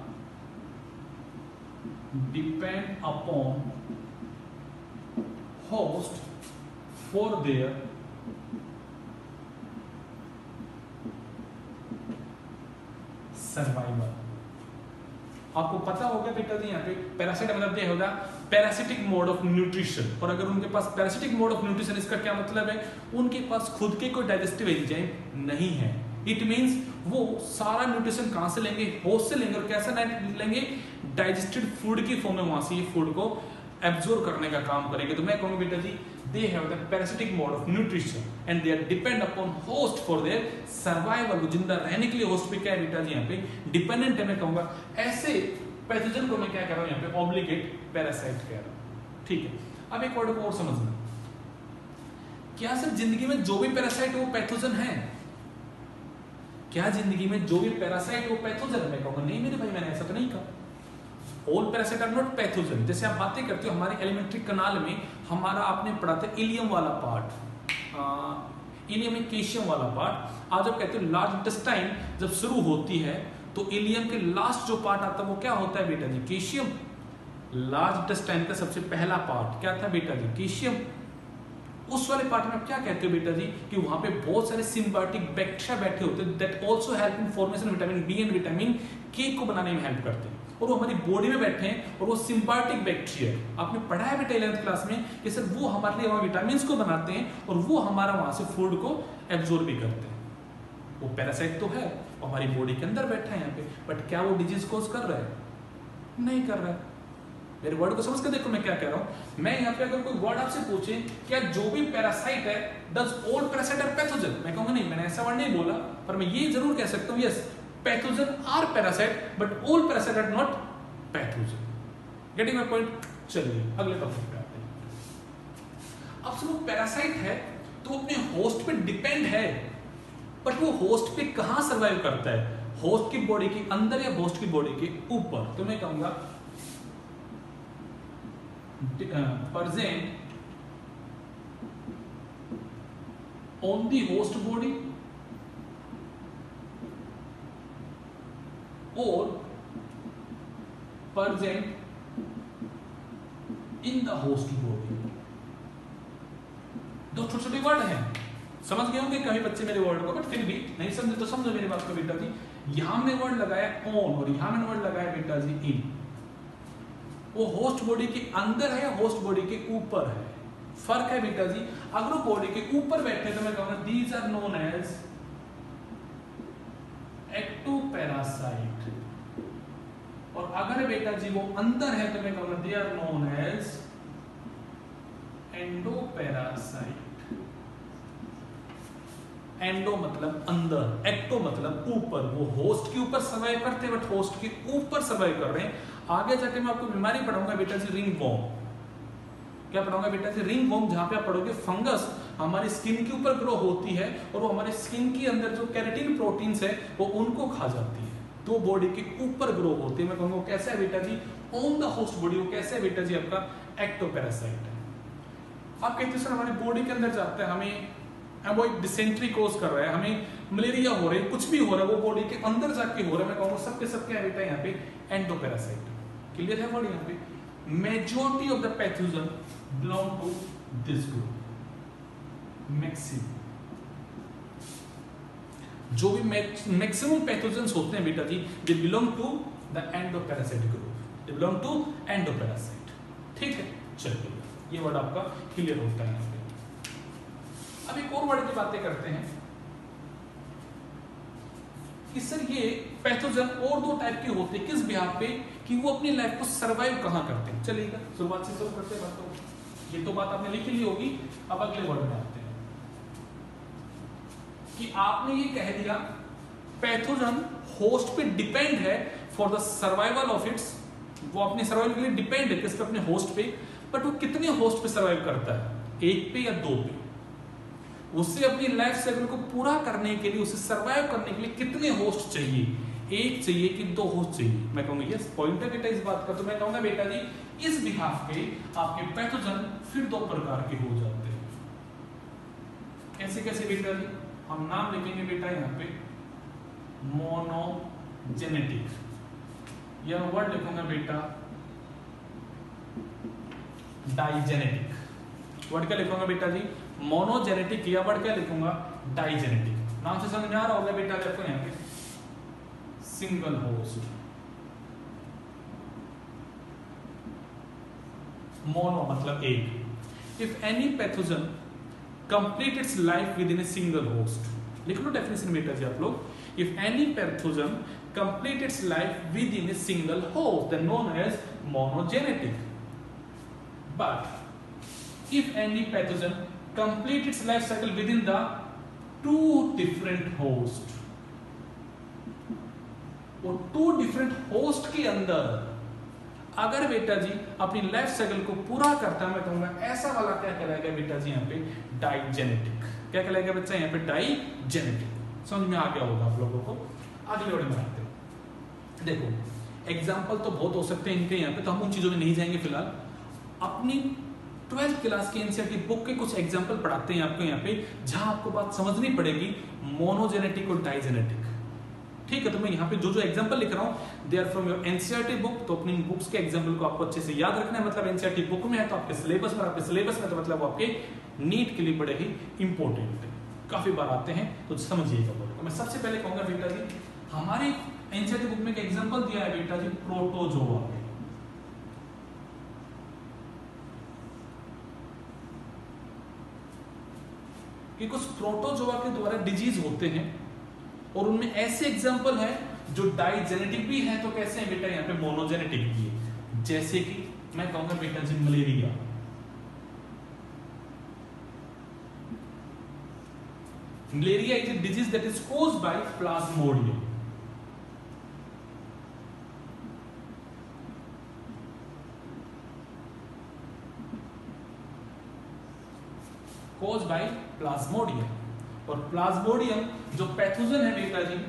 depend upon host for their survival. आपको पता होगा बेटा जी यहाँ पे पैरासाइट मतलब क्या होगा? Parasitic mode of nutrition. और अगर उनके पास पैरासिटिक मोड ऑफ न्यूट्रिशन, इसका क्या मतलब है? उनके पास खुद के कोई डाइजेस्टिव एंजाइम नहीं है। इट मींस वो सारा न्यूट्रिशन कहां से लेंगे? होस्ट से लेंगे। और कैसा लेंगे? डाइजेस्टेड फूड की फॉर्म में वहां से ये फूड को एब्जॉर्ब करने का काम करेंगे। तो मैं कहूंगा बेटा जी they have the parasitic mode of nutrition and they are depend upon host for their survival. जिंदा रहने के लिए होस्ट पे क्या है बेटा जी यहाँ पे डिपेंडेंट है। मैं कहूंगा ऐसे पैथोजन को मैं क्या कह रहा हूँ यहाँ पे ऑब्लिगेट पैरासाइट कह रहा हूँ। ठीक है, अब एक वर्ड को और समझना, क्या सिर्फ जिंदगी में जो भी पैरासाइट वो पैथोजन है? क्या जिंदगी में जो भी पैरासाइट वो पैथोजन है? मैं कहूंगा नहीं मेरे भाई, मैंने ऐसा तो नहीं कहा। All parasite are not pathogen. जैसे आप बातें करते हो हमारे एलिमेंट्री कनाल में हमारा आपने पढ़ा था इलियम वाला पार्ट, इलियम में कैल्शियम वाला पार्ट। आज आप कहते हो लार्ज इंटेस्टाइन जब शुरू होती है तो इलियम के लास्ट जो पार्ट आता है वो क्या होता है बेटा जी? कैल्शियम। लार्ज इंटेस्टाइन का सबसे पहला पार्ट क्या था बेटा जी? कैल्शियम। उस वाले पार्ट में आप क्या कहते हो बेटा जी कि वहां पे बहुत सारे सिम्बायोटिक बैक्टीरिया बैठे होते हैं that also help in formation vitamin B and vitamin K को बनाने में हेल्प करते हैं, और वो हमारी बॉडी में बैठे हैं और वो सिम्बायोटिक बैक्टीरिया आपने पढ़ा है बेटा 11th क्लास में कि सर वो हमारे लिए विटामिन को बनाते हैं और वो हमारा वहां से फूड को एब्जॉर्ब भी करते हैं। वो पैरासाइट तो है हमारी बॉडी के अंदर बैठा है यहाँ पे, बट क्या वो डिजीज कोज कर रहा है? नहीं कर रहा है। मेरे वर्ड को समझ कर देखो मैं क्या कह रहा हूं। मैं यहाँ पे अगर कोई वर्ड आपसे पूछे क्या जो भी पैरासाइट है does all parasite are pathogen, मैं कहूंगा नहीं, मैंने ऐसा वर्ड नहीं बोला, पर मैं ये जरूर कह सकता हूँ yes pathogen are parasite but all parasite are not pathogen. Getting my point? चलिए अगले टॉपिक पे आते हैं। अब सब पैरासाइट है तो अपने होस्ट पे डिपेंड है, बट वो होस्ट पे कहां सर्वाइव करता है? होस्ट की बॉडी के अंदर या होस्ट की बॉडी के ऊपर? तो मैं कहूंगा present on the host body or present in the host body। दो छोटे छोटे वर्ड हैं, समझ गए होंगे कभी बच्चे मेरे वर्ड को, बट फिर भी नहीं समझे तो समझो मेरी बात को बेटा जी। यहां हमने वर्ड लगाया ऑन और यहां मैंने वर्ड लगाया बेटा जी इन। वो होस्ट बॉडी के अंदर है या होस्ट बॉडी के ऊपर है? फर्क है बेटा जी। अगर वो बॉडी के ऊपर बैठे तो मैं कहूंगा these are known as ectoparasite, और अगर बेटा जी वो अंदर है तो मैं कहूंगा they are known as endoparasite. Endo मतलब अंदर, एक्टो मतलब ऊपर। वो होस्ट के ऊपर सर्वाइव करते हैं बट होस्ट के ऊपर सर्वाइव कर रहे हैं। आगे जाके मैं आपको बीमारी पढ़ाऊंगा बेटा जी रिंग वॉर्म। क्या पढ़ाऊंगा बेटा जी? रिंग वॉर्म, जहां पे आप पढ़ोगे फंगस हमारी स्किन के ऊपर ग्रो होती है और वो हमारे स्किन के अंदर जो केराटिन प्रोटीन्स है वो उनको खा जाती है, तो बॉडी के ऊपर ग्रो होती है। मैं कहूंगा कैसा है बेटा जी? On the host body. वो कैसे है बेटा जी? आपका एक्टोपैरासाइट है। आप कहते हैं सर हमारी बॉडी के अंदर जाता है, हमें वो एक डिसेंट्री कोज कर रहा है, हमें मलेरिया हो रहा है, कुछ भी हो रहा है, वो बॉडी के अंदर जाके हो रहा है। मैं कहूंगा सबके सबके है बेटा यहाँ पे एंडोपैरासाइट। क्लियर है वर्ड यहाँ पे? Majority of the pathogen belong to this group. Maximum जो भी मैक्सिमम पैथोजन्स होते हैं बेटा जी they belong to the endoparasite group, they belong to endoparasite. ठीक है, चलिए ये वर्ड आपका क्लियर होता है यहाँ पे। अब एक और वर्ड की बातें करते हैं कि सर ये पैथोजन और दो टाइप के होते हैं, किस बिहाफ पे? कि वो अपनी लाइफ को सरवाइव कहां करते हैं। चलिएगा शुरुआत से शुरू करते हैं बात को। ये तो बात आपने लिखी ली होगी। अब अगले वर्ड में आते हैं कि आपने ये कह दिया पैथोजन होस्ट पे डिपेंड है for the survival of its. वो अपने सर्वाइवल के लिए डिपेंड है किस पे? अपने होस्ट पे। बट वो कितने होस्ट पे सर्वाइव करता है? एक पे या दो पे? उससे अपनी लाइफ साइकिल को पूरा करने के लिए, उसे सर्वाइव करने के लिए कितने होस्ट चाहिए? एक चाहिए कि दो होस्ट चाहिए? मैं कहूंगा यस पॉइंट है बेटा इस बात का। तो मैं कहूंगा बेटा जी इस बिहाफ पे आपके पैथोजन फिर दो प्रकार के हो जाते हैं। कैसे कैसे बेटा जी? हम नाम लिखेंगे बेटा यहाँ पे मोनोजेनेटिक, या वर्ड लिखूंगा बेटा डाइजेनेटिक। वर्ड क्या लिखूंगा बेटा जी? मोनोजेनेटिक, या वर्ड क्या लिखूंगा? डाइजेनेटिक। नाम से समझ में आ रहा होगा बेटा देखो यहाँ पे सिंगल होस्ट। मोनो मतलब एक। If any pathogen complete its life within a single host, लिख लो डेफिनेशन बेटा जी आप लोग, if any pathogen complete its life within a single host then known as monogenetic, but if any pathogen complete its life cycle within the two different host, वो टू डिफरेंट होस्ट के अंदर अगर बेटा जी अपनी लाइफ साइकिल को पूरा करता है, मैं कहूंगा ऐसा वाला क्या कहलाएगा बेटा जी यहाँ पे डाइजेनेटिक। क्या कहलाएगा बच्चा यहाँ पे डाइजेनेटिक। समझ में आ गया होगा आप लोगों को। अगले वर्ड में आते हैं। देखो एग्जाम्पल तो बहुत हो सकते हैं इनके यहाँ पे, तो हम उन चीजों में नहीं जाएंगे फिलहाल। अपनी 12th क्लास की एनसीईआरटी बुक के कुछ एग्जाम्पल पढ़ाते हैं आपको यहाँ पे, जहां आपको बात समझनी पड़ेगी मोनोजेनेटिक और डाइजेनेटिक। ठीक है, तो मैं यहाँ पे जो जो एग्जांपल लिख रहा हूँ they are from your NCERT book, तो अपनी बुक्स के एग्जांपल को आपको अच्छे से याद रखना है। मतलब एनसीईआरटी बुक में है तो आपके सिलेबस में, आपके सिलेबस में तो मतलब आपके नीट के लिए बड़े ही इंपॉर्टेंट है, काफी बार आते हैं, तो समझिएगा। तो मैं सबसे पहले कहूंगा बेटा जी हमारे एनसीईआरटी बुक में एक एग्जाम्पल दिया है बेटा जी प्रोटोजोआ। कि कुछ प्रोटोजोआ के द्वारा डिजीज होते हैं और उनमें ऐसे एग्जांपल है जो डाइजेनेटिक भी है, तो कैसे हैं बेटा यहाँ पे मोनोजेनेटिक भी है। जैसे कि मैं कहूंगा बेटा जी malaria, malaria is a disease that is caused by plasmodium. Caused by plasmodium, और प्लाज्मोडियम जो पैथोजन है बेटा जी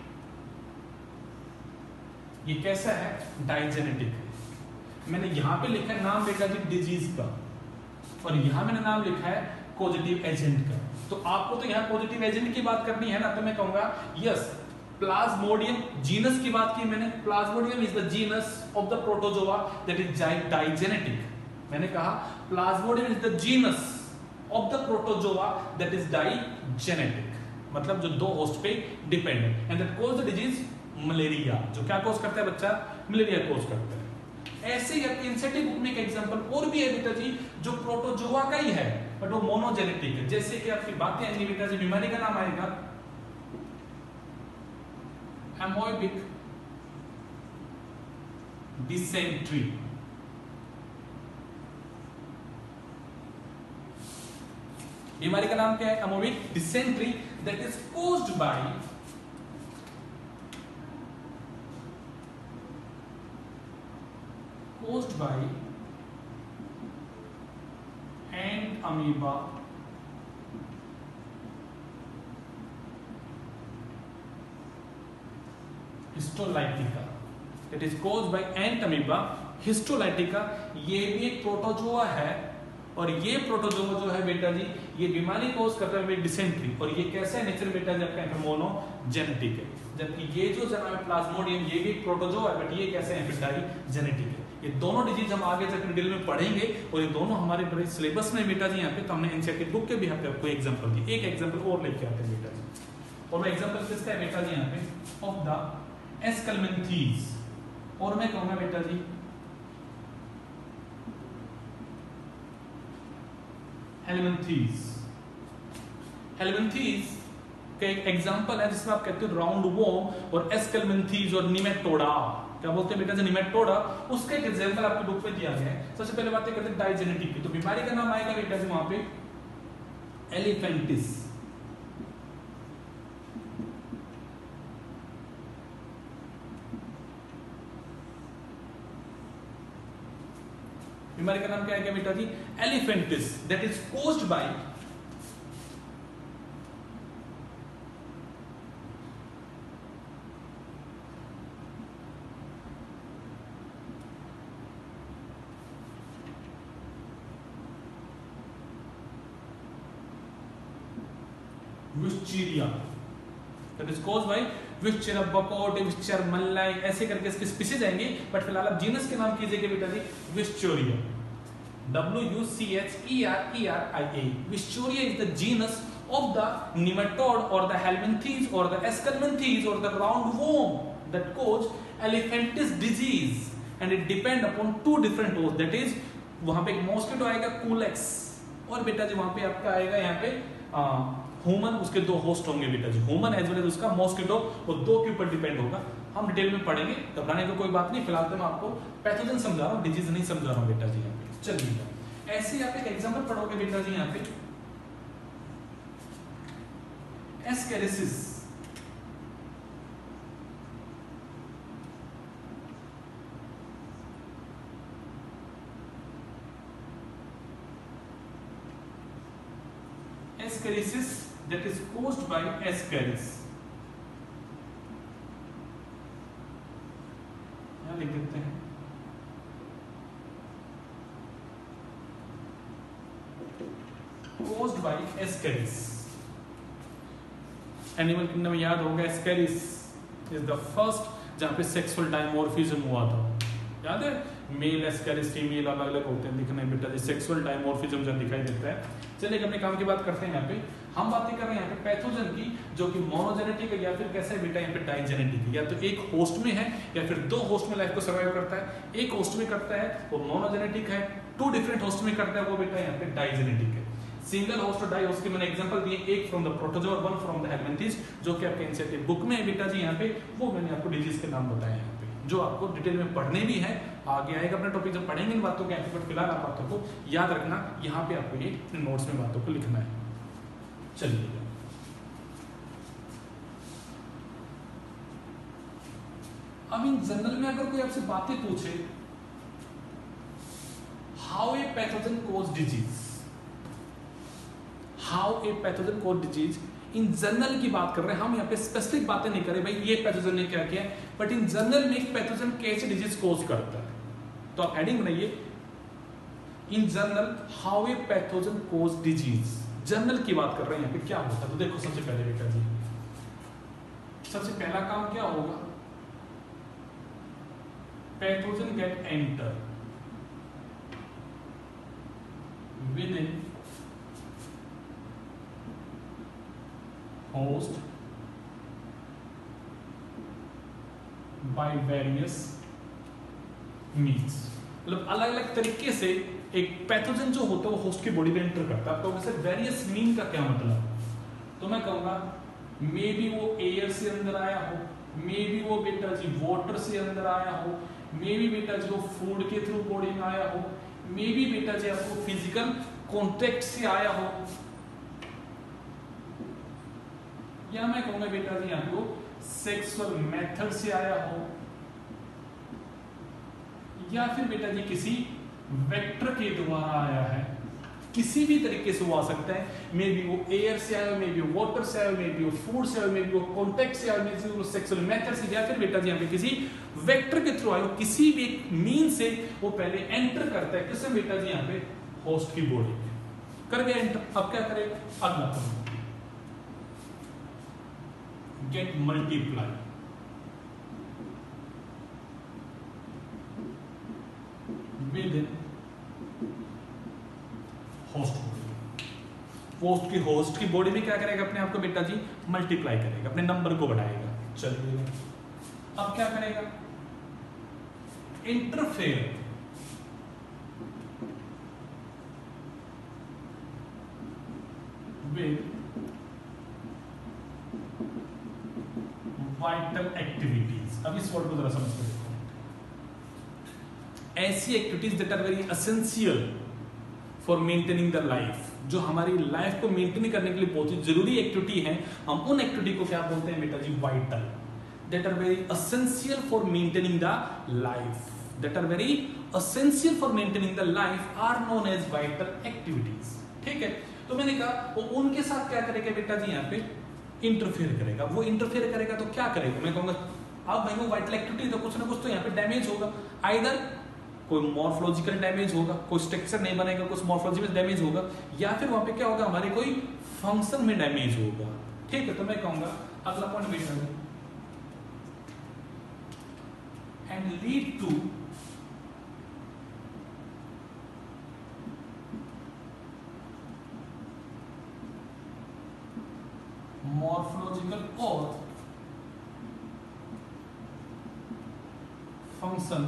ये कैसा है डाइजेनेटिक है। मैंने यहां पे लिखा है नाम बेटा जी डिजीज का, और यहां मैंने नाम लिखा है पॉजिटिव एजेंट का। तो आपको तो यहां पॉजिटिव एजेंट की बात करनी है ना, तो मैं कहूंगा यस प्लाज्मोडियम जीनस की बात की मैंने। Plasmodium is the genus of the protozoa that is digenetic. मैंने कहा plasmodium is the genus of the protozoa that is digenetic, मतलब जो दो होस्ट पे dependent, and that cause the disease malaria. जो क्या कॉज करता है बच्चा, मलेरिया कॉज करता है। ऐसे ही आपके एनसीईआरटी बुक में एक एग्जांपल और भी है बेटा जी जो प्रोटोजोआ का ही है बट वो मोनोजेनेटिक है। जैसे कि आपकी बातें आएंगी बेटा जी, बीमारी का नाम आएगा एमोइबिक डिसेंट्री। बीमारी का नाम क्या है, amoebic dysentery, that is caused by entamoeba histolytica. It is caused by entamoeba histolytica. ये भी एक प्रोटोजोआ है, और ये प्रोटोजोआ जो है बेटा जी ये बीमारी कॉज करता है डिसेंट्री, और ये कैसा है नेचर बेटा जी आपका मोनोजेनेटिक है। जबकि ये जो जनाब प्लाज्मोडियम ये भी प्रोटोजोआ है बट ये कैसे है डाइजेनेटिक है। ये दोनों डिजीज हम आगे जाकर डिटेल में पढ़ेंगे, और ये दोनों हमारे बड़े सिलेबस में बेटा जी यहाँ पे, तो हमने एनसीईआरटी बुक के भी यहाँ पे आपको एग्जांपल दी। एक एग्जांपल और लेके आते हैं बेटा जी, और वो एग्जांपल किसका है बेटा जी यहाँ पे ऑफ द एस्कलमेंथीज। और मैं कहूंगा बेटा जी हेलमिंथीज। हेलमिंथीज का एक एग्जांपल है जिसमें आप कहते हो राउंड वॉर्म, और एस्कलमेंथीज और निमेटोडा, क्या बोलते हैं बेटा जी निमेटोडा, उसका एक एग्जांपल आपकी बुक में दिया गया है। सबसे पहले बात करते हैं डाइजेनेटिक की, तो बीमारी का नाम आएगा बेटा जी वहां पे एलिफेंटिस। बीमारी का नाम क्या है बेटा जी elephantiasis, that is caused by wuchereria, that is caused by wuchereria bancrofti, wuchereria malayi, ऐसे करके इसके स्पीशीज आएंगे, बट फिलहाल आप जीनस के नाम कीजिएगा बेटा जी wuchereria, WUCHERERIA। Wuchereria is the genus of the nematode or the helminthes or the esculmenthes or the roundworm that cause elephantis disease, and it depend upon two different hosts, that is वहां पे एक मॉस्किटो आएगा कूलेक्स, और बेटा जी वहां पे आपका आएगा यहाँ पे ह्यूमन, उसके दो होस्ट होंगे बेटा जी, ह्यूमन एज वेल एज उसका मॉस्किटो, वो दो के ऊपर डिपेंड होगा। हम डिटेल में पढ़ेंगे, घबराने की कोई बात नहीं। फिलहाल तो मैं आपको पैथोजन समझा रहा हूँ, डिजीज नहीं समझा रहा हूँ बेटा जी यहाँ पे। चलिए ऐसे आप एक एग्जांपल पढ़ोगे बेटा जी यहाँ पे, एस्केरिसिस। Ascaris that is caused by ascaris, यहाँ लिख देते हैं caused by ascaris। Animal kingdom में याद होगा, एस्केरिस इज द फर्स्ट जहां पे सेक्सुअल डायमॉर्फिज्म हुआ था, याद है? मेल एस्केरिस, फीमेल अलग अलग होते हैं दिखने में बेटा जी, सेक्सुअल डायमॉर्फिज्म जब दिखाई देता है। चलिए अपने काम की बात करते हैं। यहाँ पे हम बातें कर रहे हैं यहाँ पे पैथोजन की, जो कि मोनोजेनेटिक है या फिर कैसा है बेटा यहाँ पे डाइजेनेटिक है, या तो एक होस्ट में है या फिर दो होस्ट में लाइफ को सर्वाइव करता है। एक होस्ट में करता है वो मोनोजेनेटिक है, टू डिफरेंट होस्ट में करता है वो बेटा यहाँ पे डाइजेनेटिक है। सिंगल होस्ट और डाई होस्ट के मैंने एग्जांपल दिए, एक from the protozoa, one from the helminths, जो कि आपके एनसीईआरटी बुक में है बेटा जी यहाँ पे, वो मैंने आपको डिजीज के नाम बताए यहाँ पे, जो आपको डिटेल में पढ़ने भी है, आगे आएगा अपना टॉपिक जब पढ़ेंगे इन बातों के यहाँ पे, बट फिलहाल आप बातों को याद रखना, यहाँ पे आपको ये नोट्स में बातों को लिखना है। चलिए अब इन जनरल में अगर कोई आपसे बातें पूछे, how a pathogen cause disease, how a pathogen cause disease, in general की बात कर रहे हैं हम, यहाँ पे स्पेसिफिक बातें नहीं कर रहे भाई ये पैथोजन ने क्या किया, बट इन जनरल में एक पैथोजन कैसे डिजीज कॉज करता है, तो आप हेडिंग बनाइए, in general how a pathogen cause disease. General की बात कर रहे हैं यहाँ पे क्या होता है, तो देखो सबसे पहले बेटा जी, सबसे पहला काम क्या होगा, pathogen get enter within host by various means, मतलब अलग अलग तरीके से एक पैथोजन जो होता है वो होस्ट की बॉडी में एंटर करता है। तो वैसे वेरियस मीन का क्या मतलब, तो मैं कहूंगा मे बी वो एयर से अंदर आया हो, मे बी वो बेटा जी वाटर से अंदर आया हो, मे बी बेटा जी वो फूड के थ्रू बॉडी में आया हो, मे बी बेटा जी आपको फिजिकल कॉन्टेक्ट से आया हो, या मैं कहूंगा बेटा जी आपको सेक्सुअल मेथड से आया हो, या फिर बेटा जी किसी वेक्टर के द्वारा आया है, किसी भी तरीके से वो आ सकता है। मे बी वो एयर से आया, मे बी वो वाटर से आया, मे बी वो फूड से आया, मे बी वो कॉन्टेक्ट से आया, मे बी वो सेक्सुअल मेथड से, या फिर बेटा जी यहाँ पे किसी वेक्टर के थ्रू आया, किसी भी मीन से वो पहले एंटर करता है किसमें बेटा जी यहाँ पे होस्ट की बॉडी में कर गया एंटर। अब क्या करेगा, अगला करो get multiply, within host body, host की बॉडी में क्या करेगा, अपने आप को बेटा जी मल्टीप्लाई करेगा, अपने नंबर को बढ़ाएगा। चलिए अब क्या करेगा, इंटरफेयर विद वाइटल एक्टिविटीज। अब इस वर्ड को जरा समझ के देखो, ऐसी activities that are very essential for maintaining the life, जो हमारी लाइफ को मेंटेन करने के लिए बहुत ही जरूरी एक्टिविटी है, हम उन एक्टिविटी को क्या बोलते हैं बेटा जी, vital, that are very essential for maintaining the life, that are very essential for maintaining the life are known as vital activities. ठीक है, तो मैंने कहा वो उनके साथ क्या करेगा बेटा जी, यहाँ पे इंटरफेयर करेगा। वो इंटरफेयर करेगा तो क्या करेगा, मैं कहूंगा अब भाई वो वाइटल एक्टिविटी तो कुछ ना कुछ तो यहाँ पे डैमेज होगा, आइदर कोई मॉर्फोलॉजिकल डैमेज होगा, कोई स्ट्रक्चर नहीं बनेगा, कुछ मॉर्फोलॉजी में डैमेज होगा, या फिर वहां पे क्या होगा, हमारे कोई फंक्शन में डैमेज होगा। ठीक है, तो मैं कहूंगा अगला पॉइंट बेटा and lead to morphological or function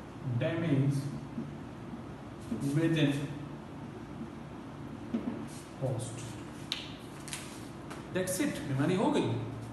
damage within host. That's it, बीमारी हो गई,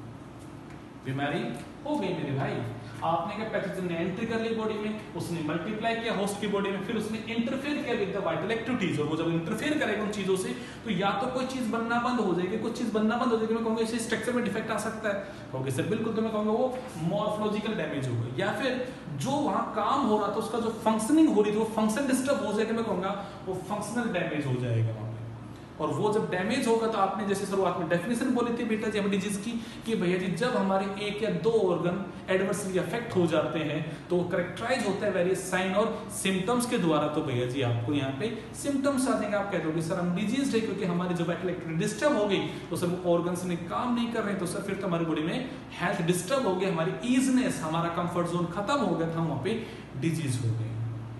बीमारी हो गई मेरे भाई। आपने क्या पैथोजन ने एंट्री कर ली बॉडी में, उसने मल्टीप्लाई किया होस्ट की बॉडी में, फिर उसने इंटरफेयर किया विद द वाइटल एक्टिविटीज, और वो जब इंटरफेयर करेगा उन चीजों से तो या तो कोई चीज बनना बंद हो जाएगी, कुछ चीज बनना बंद हो जाएगी, मैं कहूंगा इसे स्ट्रक्चर में डिफेक्ट आ सकता है, कहोगे सर बिल्कुल, तो मैं कहूंगा वो मॉर्फोलॉजिकल डैमेज होगा, या फिर जो वहां काम हो रहा था उसका जो फंक्शनिंग हो रही थी वो फंक्शन डिस्टर्ब हो जाएगा, मैं कहूंगा वो फंक्शनल डैमेज हो जाएगा वहां पे। और वो जब डैमेज होगा तो आपने जैसे शुरुआत में डेफिनेशन बोली थी बेटा जी हमारी डिजीज की कि भैया जी जब हमारे एक या दो ऑर्गन एडवर्सली अफेक्ट हो जाते हैं तो करेक्टराइज होता है वेरियस साइन और सिम्टम्स के द्वारा, तो भैया जी आपको यहाँ पे सिम्टम्स आ जाएंगे, आप कह दोगे सर हम डिजीज है क्योंकि हमारी जो वाइटल एक्टिविटी डिस्टर्ब हो गई तो सर वो ऑर्गन्स ने काम नहीं कर रहे, तो सर फिर तो हमारी बॉडी में हेल्थ डिस्टर्ब हो गया, हमारी ईजनेस, हमारा कंफर्ट जोन खत्म हो गया था, हम वहाँ पे डिजीज हो गए,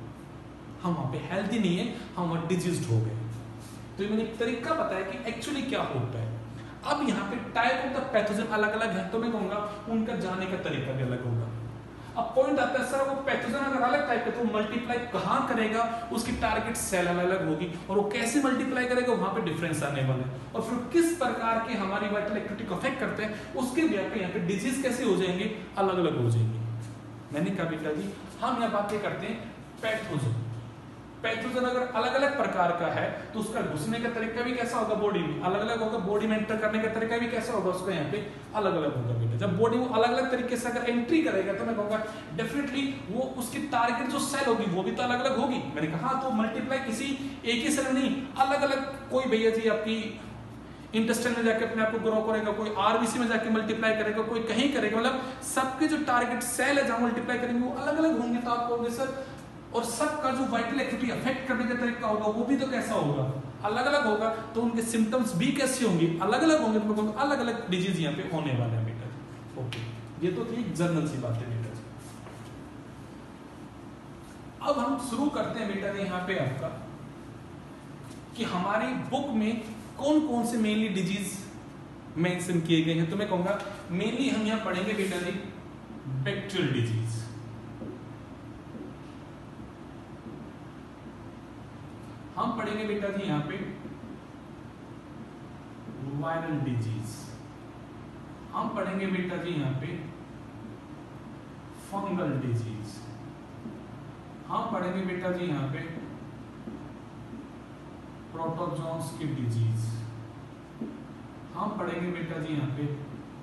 हम वहाँ पे हेल्थी नहीं है, हम वहाँ डिजीज हो गए। तो ये मैंने एक तरीका बताया कि एक्चुअली क्या होता है। अब यहाँ पे टाइप ऑफ द पैथोजन अलग अलग है, तो मैं कहूंगा उनका जाने का तरीका भी अलग होगा। अब पॉइंट आता है सर वो पैथोजन अगर अलग टाइप का तो मल्टीप्लाई कहाँ करेगा, उसकी टारगेट सेल अलग अलग होगी, और वो कैसे मल्टीप्लाई करेगा वहां पे डिफरेंस आने वाला है, और फिर किस प्रकार के हमारी वाइटल एक्टिविटी को अफेक्ट करते हैं उसके भी आपके यहाँ पे डिजीज कैसे हो जाएंगे, अलग अलग हो जाएंगे। मैंने कहा बेटा जी हम यहाँ बातें करते हैं पैथोजन। पैथोजन अगर अलग अलग प्रकार का है तो उसका घुसने का तरीका भी कैसा होगा, बॉडी में अलग अलग होगा, बॉडी में एंटर करने का तरीका भी कैसा होगा, उसका यहाँ पे अलग अलग होगा बेटा। जब बॉडी वो अलग अलग तरीके से अगर एंट्री करेगा तो मैं कहूंगा डेफिनेटली वो उसकी टारगेट जो सेल होगी वो भी तो अलग अलग होगी। मैंने कहा तो मल्टीप्लाई किसी एक ही सेल में नहीं, अलग अलग, कोई भैया जी आपकी इंटेस्टाइन में जाके अपने आप को ग्रो करेगा, कोई आरबीसी में जाके मल्टीप्लाई करेगा, कोई कहीं करेगा, मतलब सबके जो टारगेट सेल है जहां मल्टीप्लाई करेंगे वो अलग अलग होंगे। तो आप कहोगे सर और सबका जो वाइटल एक्टिविटी अफेक्ट करने का तरीका होगा वो भी तो कैसा होगा, अलग अलग होगा, तो उनके सिम्टम्स भी कैसे होंगे, अलग अलग होंगे, तो मैं अलग अलग डिजीज यहाँ पे होने वाले हैं बेटा। ओके, ये तो थी जनरल सी बात है बेटा। अब हम शुरू करते हैं बेटा यहाँ पे आपका कि हमारी बुक में कौन कौन से मेनली डिजीज मेंशन किए गए हैं। तो मैं कहूंगा मेनली हम यहाँ पढ़ेंगे बेटा जी बैक्टीरियल डिजीज, हम पढ़ेंगे बेटा जी यहाँ पे वायरल डिजीज, हम पढ़ेंगे बेटा जी यहाँ पे फंगल डिजीज, हम पढ़ेंगे बेटा जी यहाँ पे प्रोटोजोन्स की डिजीज, हम पढ़ेंगे बेटा जी यहाँ पे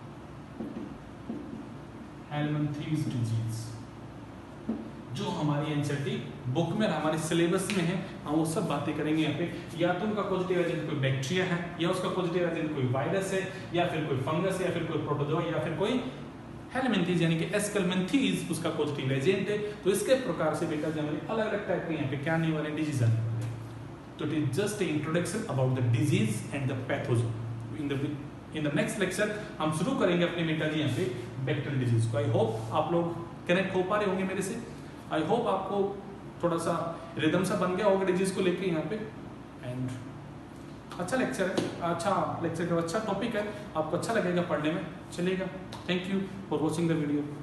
हेलमिंथीज डिजीज, जो हमारी एनसीईआरटी बुक में हमारे सिलेबस में है, हम वो सब बातें करेंगे यहाँ पे। या तो उनका पॉजिटिव एजेंट कोई बैक्टीरिया है, या उसका पॉजिटिव एजेंट कोई वायरस है, या फिर कोई फंगस है, या फिर कोई प्रोटोजोआ, या फिर कोई हेलमिंथीज यानी कि एस्केलमिंथीज उसका पॉजिटिव एजेंट है। तो इसके प्रकार से बेटा हमारे अलग अलग टाइप के यहाँ पे क्या आने वाले डिजीज आने वाले। तो it is just introduction about the disease and the pathogen. In the next lecture हम शुरू करेंगे अपने बेटा जी यहाँ पे बैक्टीरियल डिजीज को। आई होप आप लोग कनेक्ट हो पा रहे होंगे मेरे से, आई होप आपको थोड़ा सा रिदम सा बन गया होगा डिजीज को लेके यहाँ पे। एंड अच्छा लेक्चर है, अच्छा लेक्चर का अच्छा टॉपिक है, आपको अच्छा लगेगा पढ़ने में, चलेगा। Thank you for watching the video.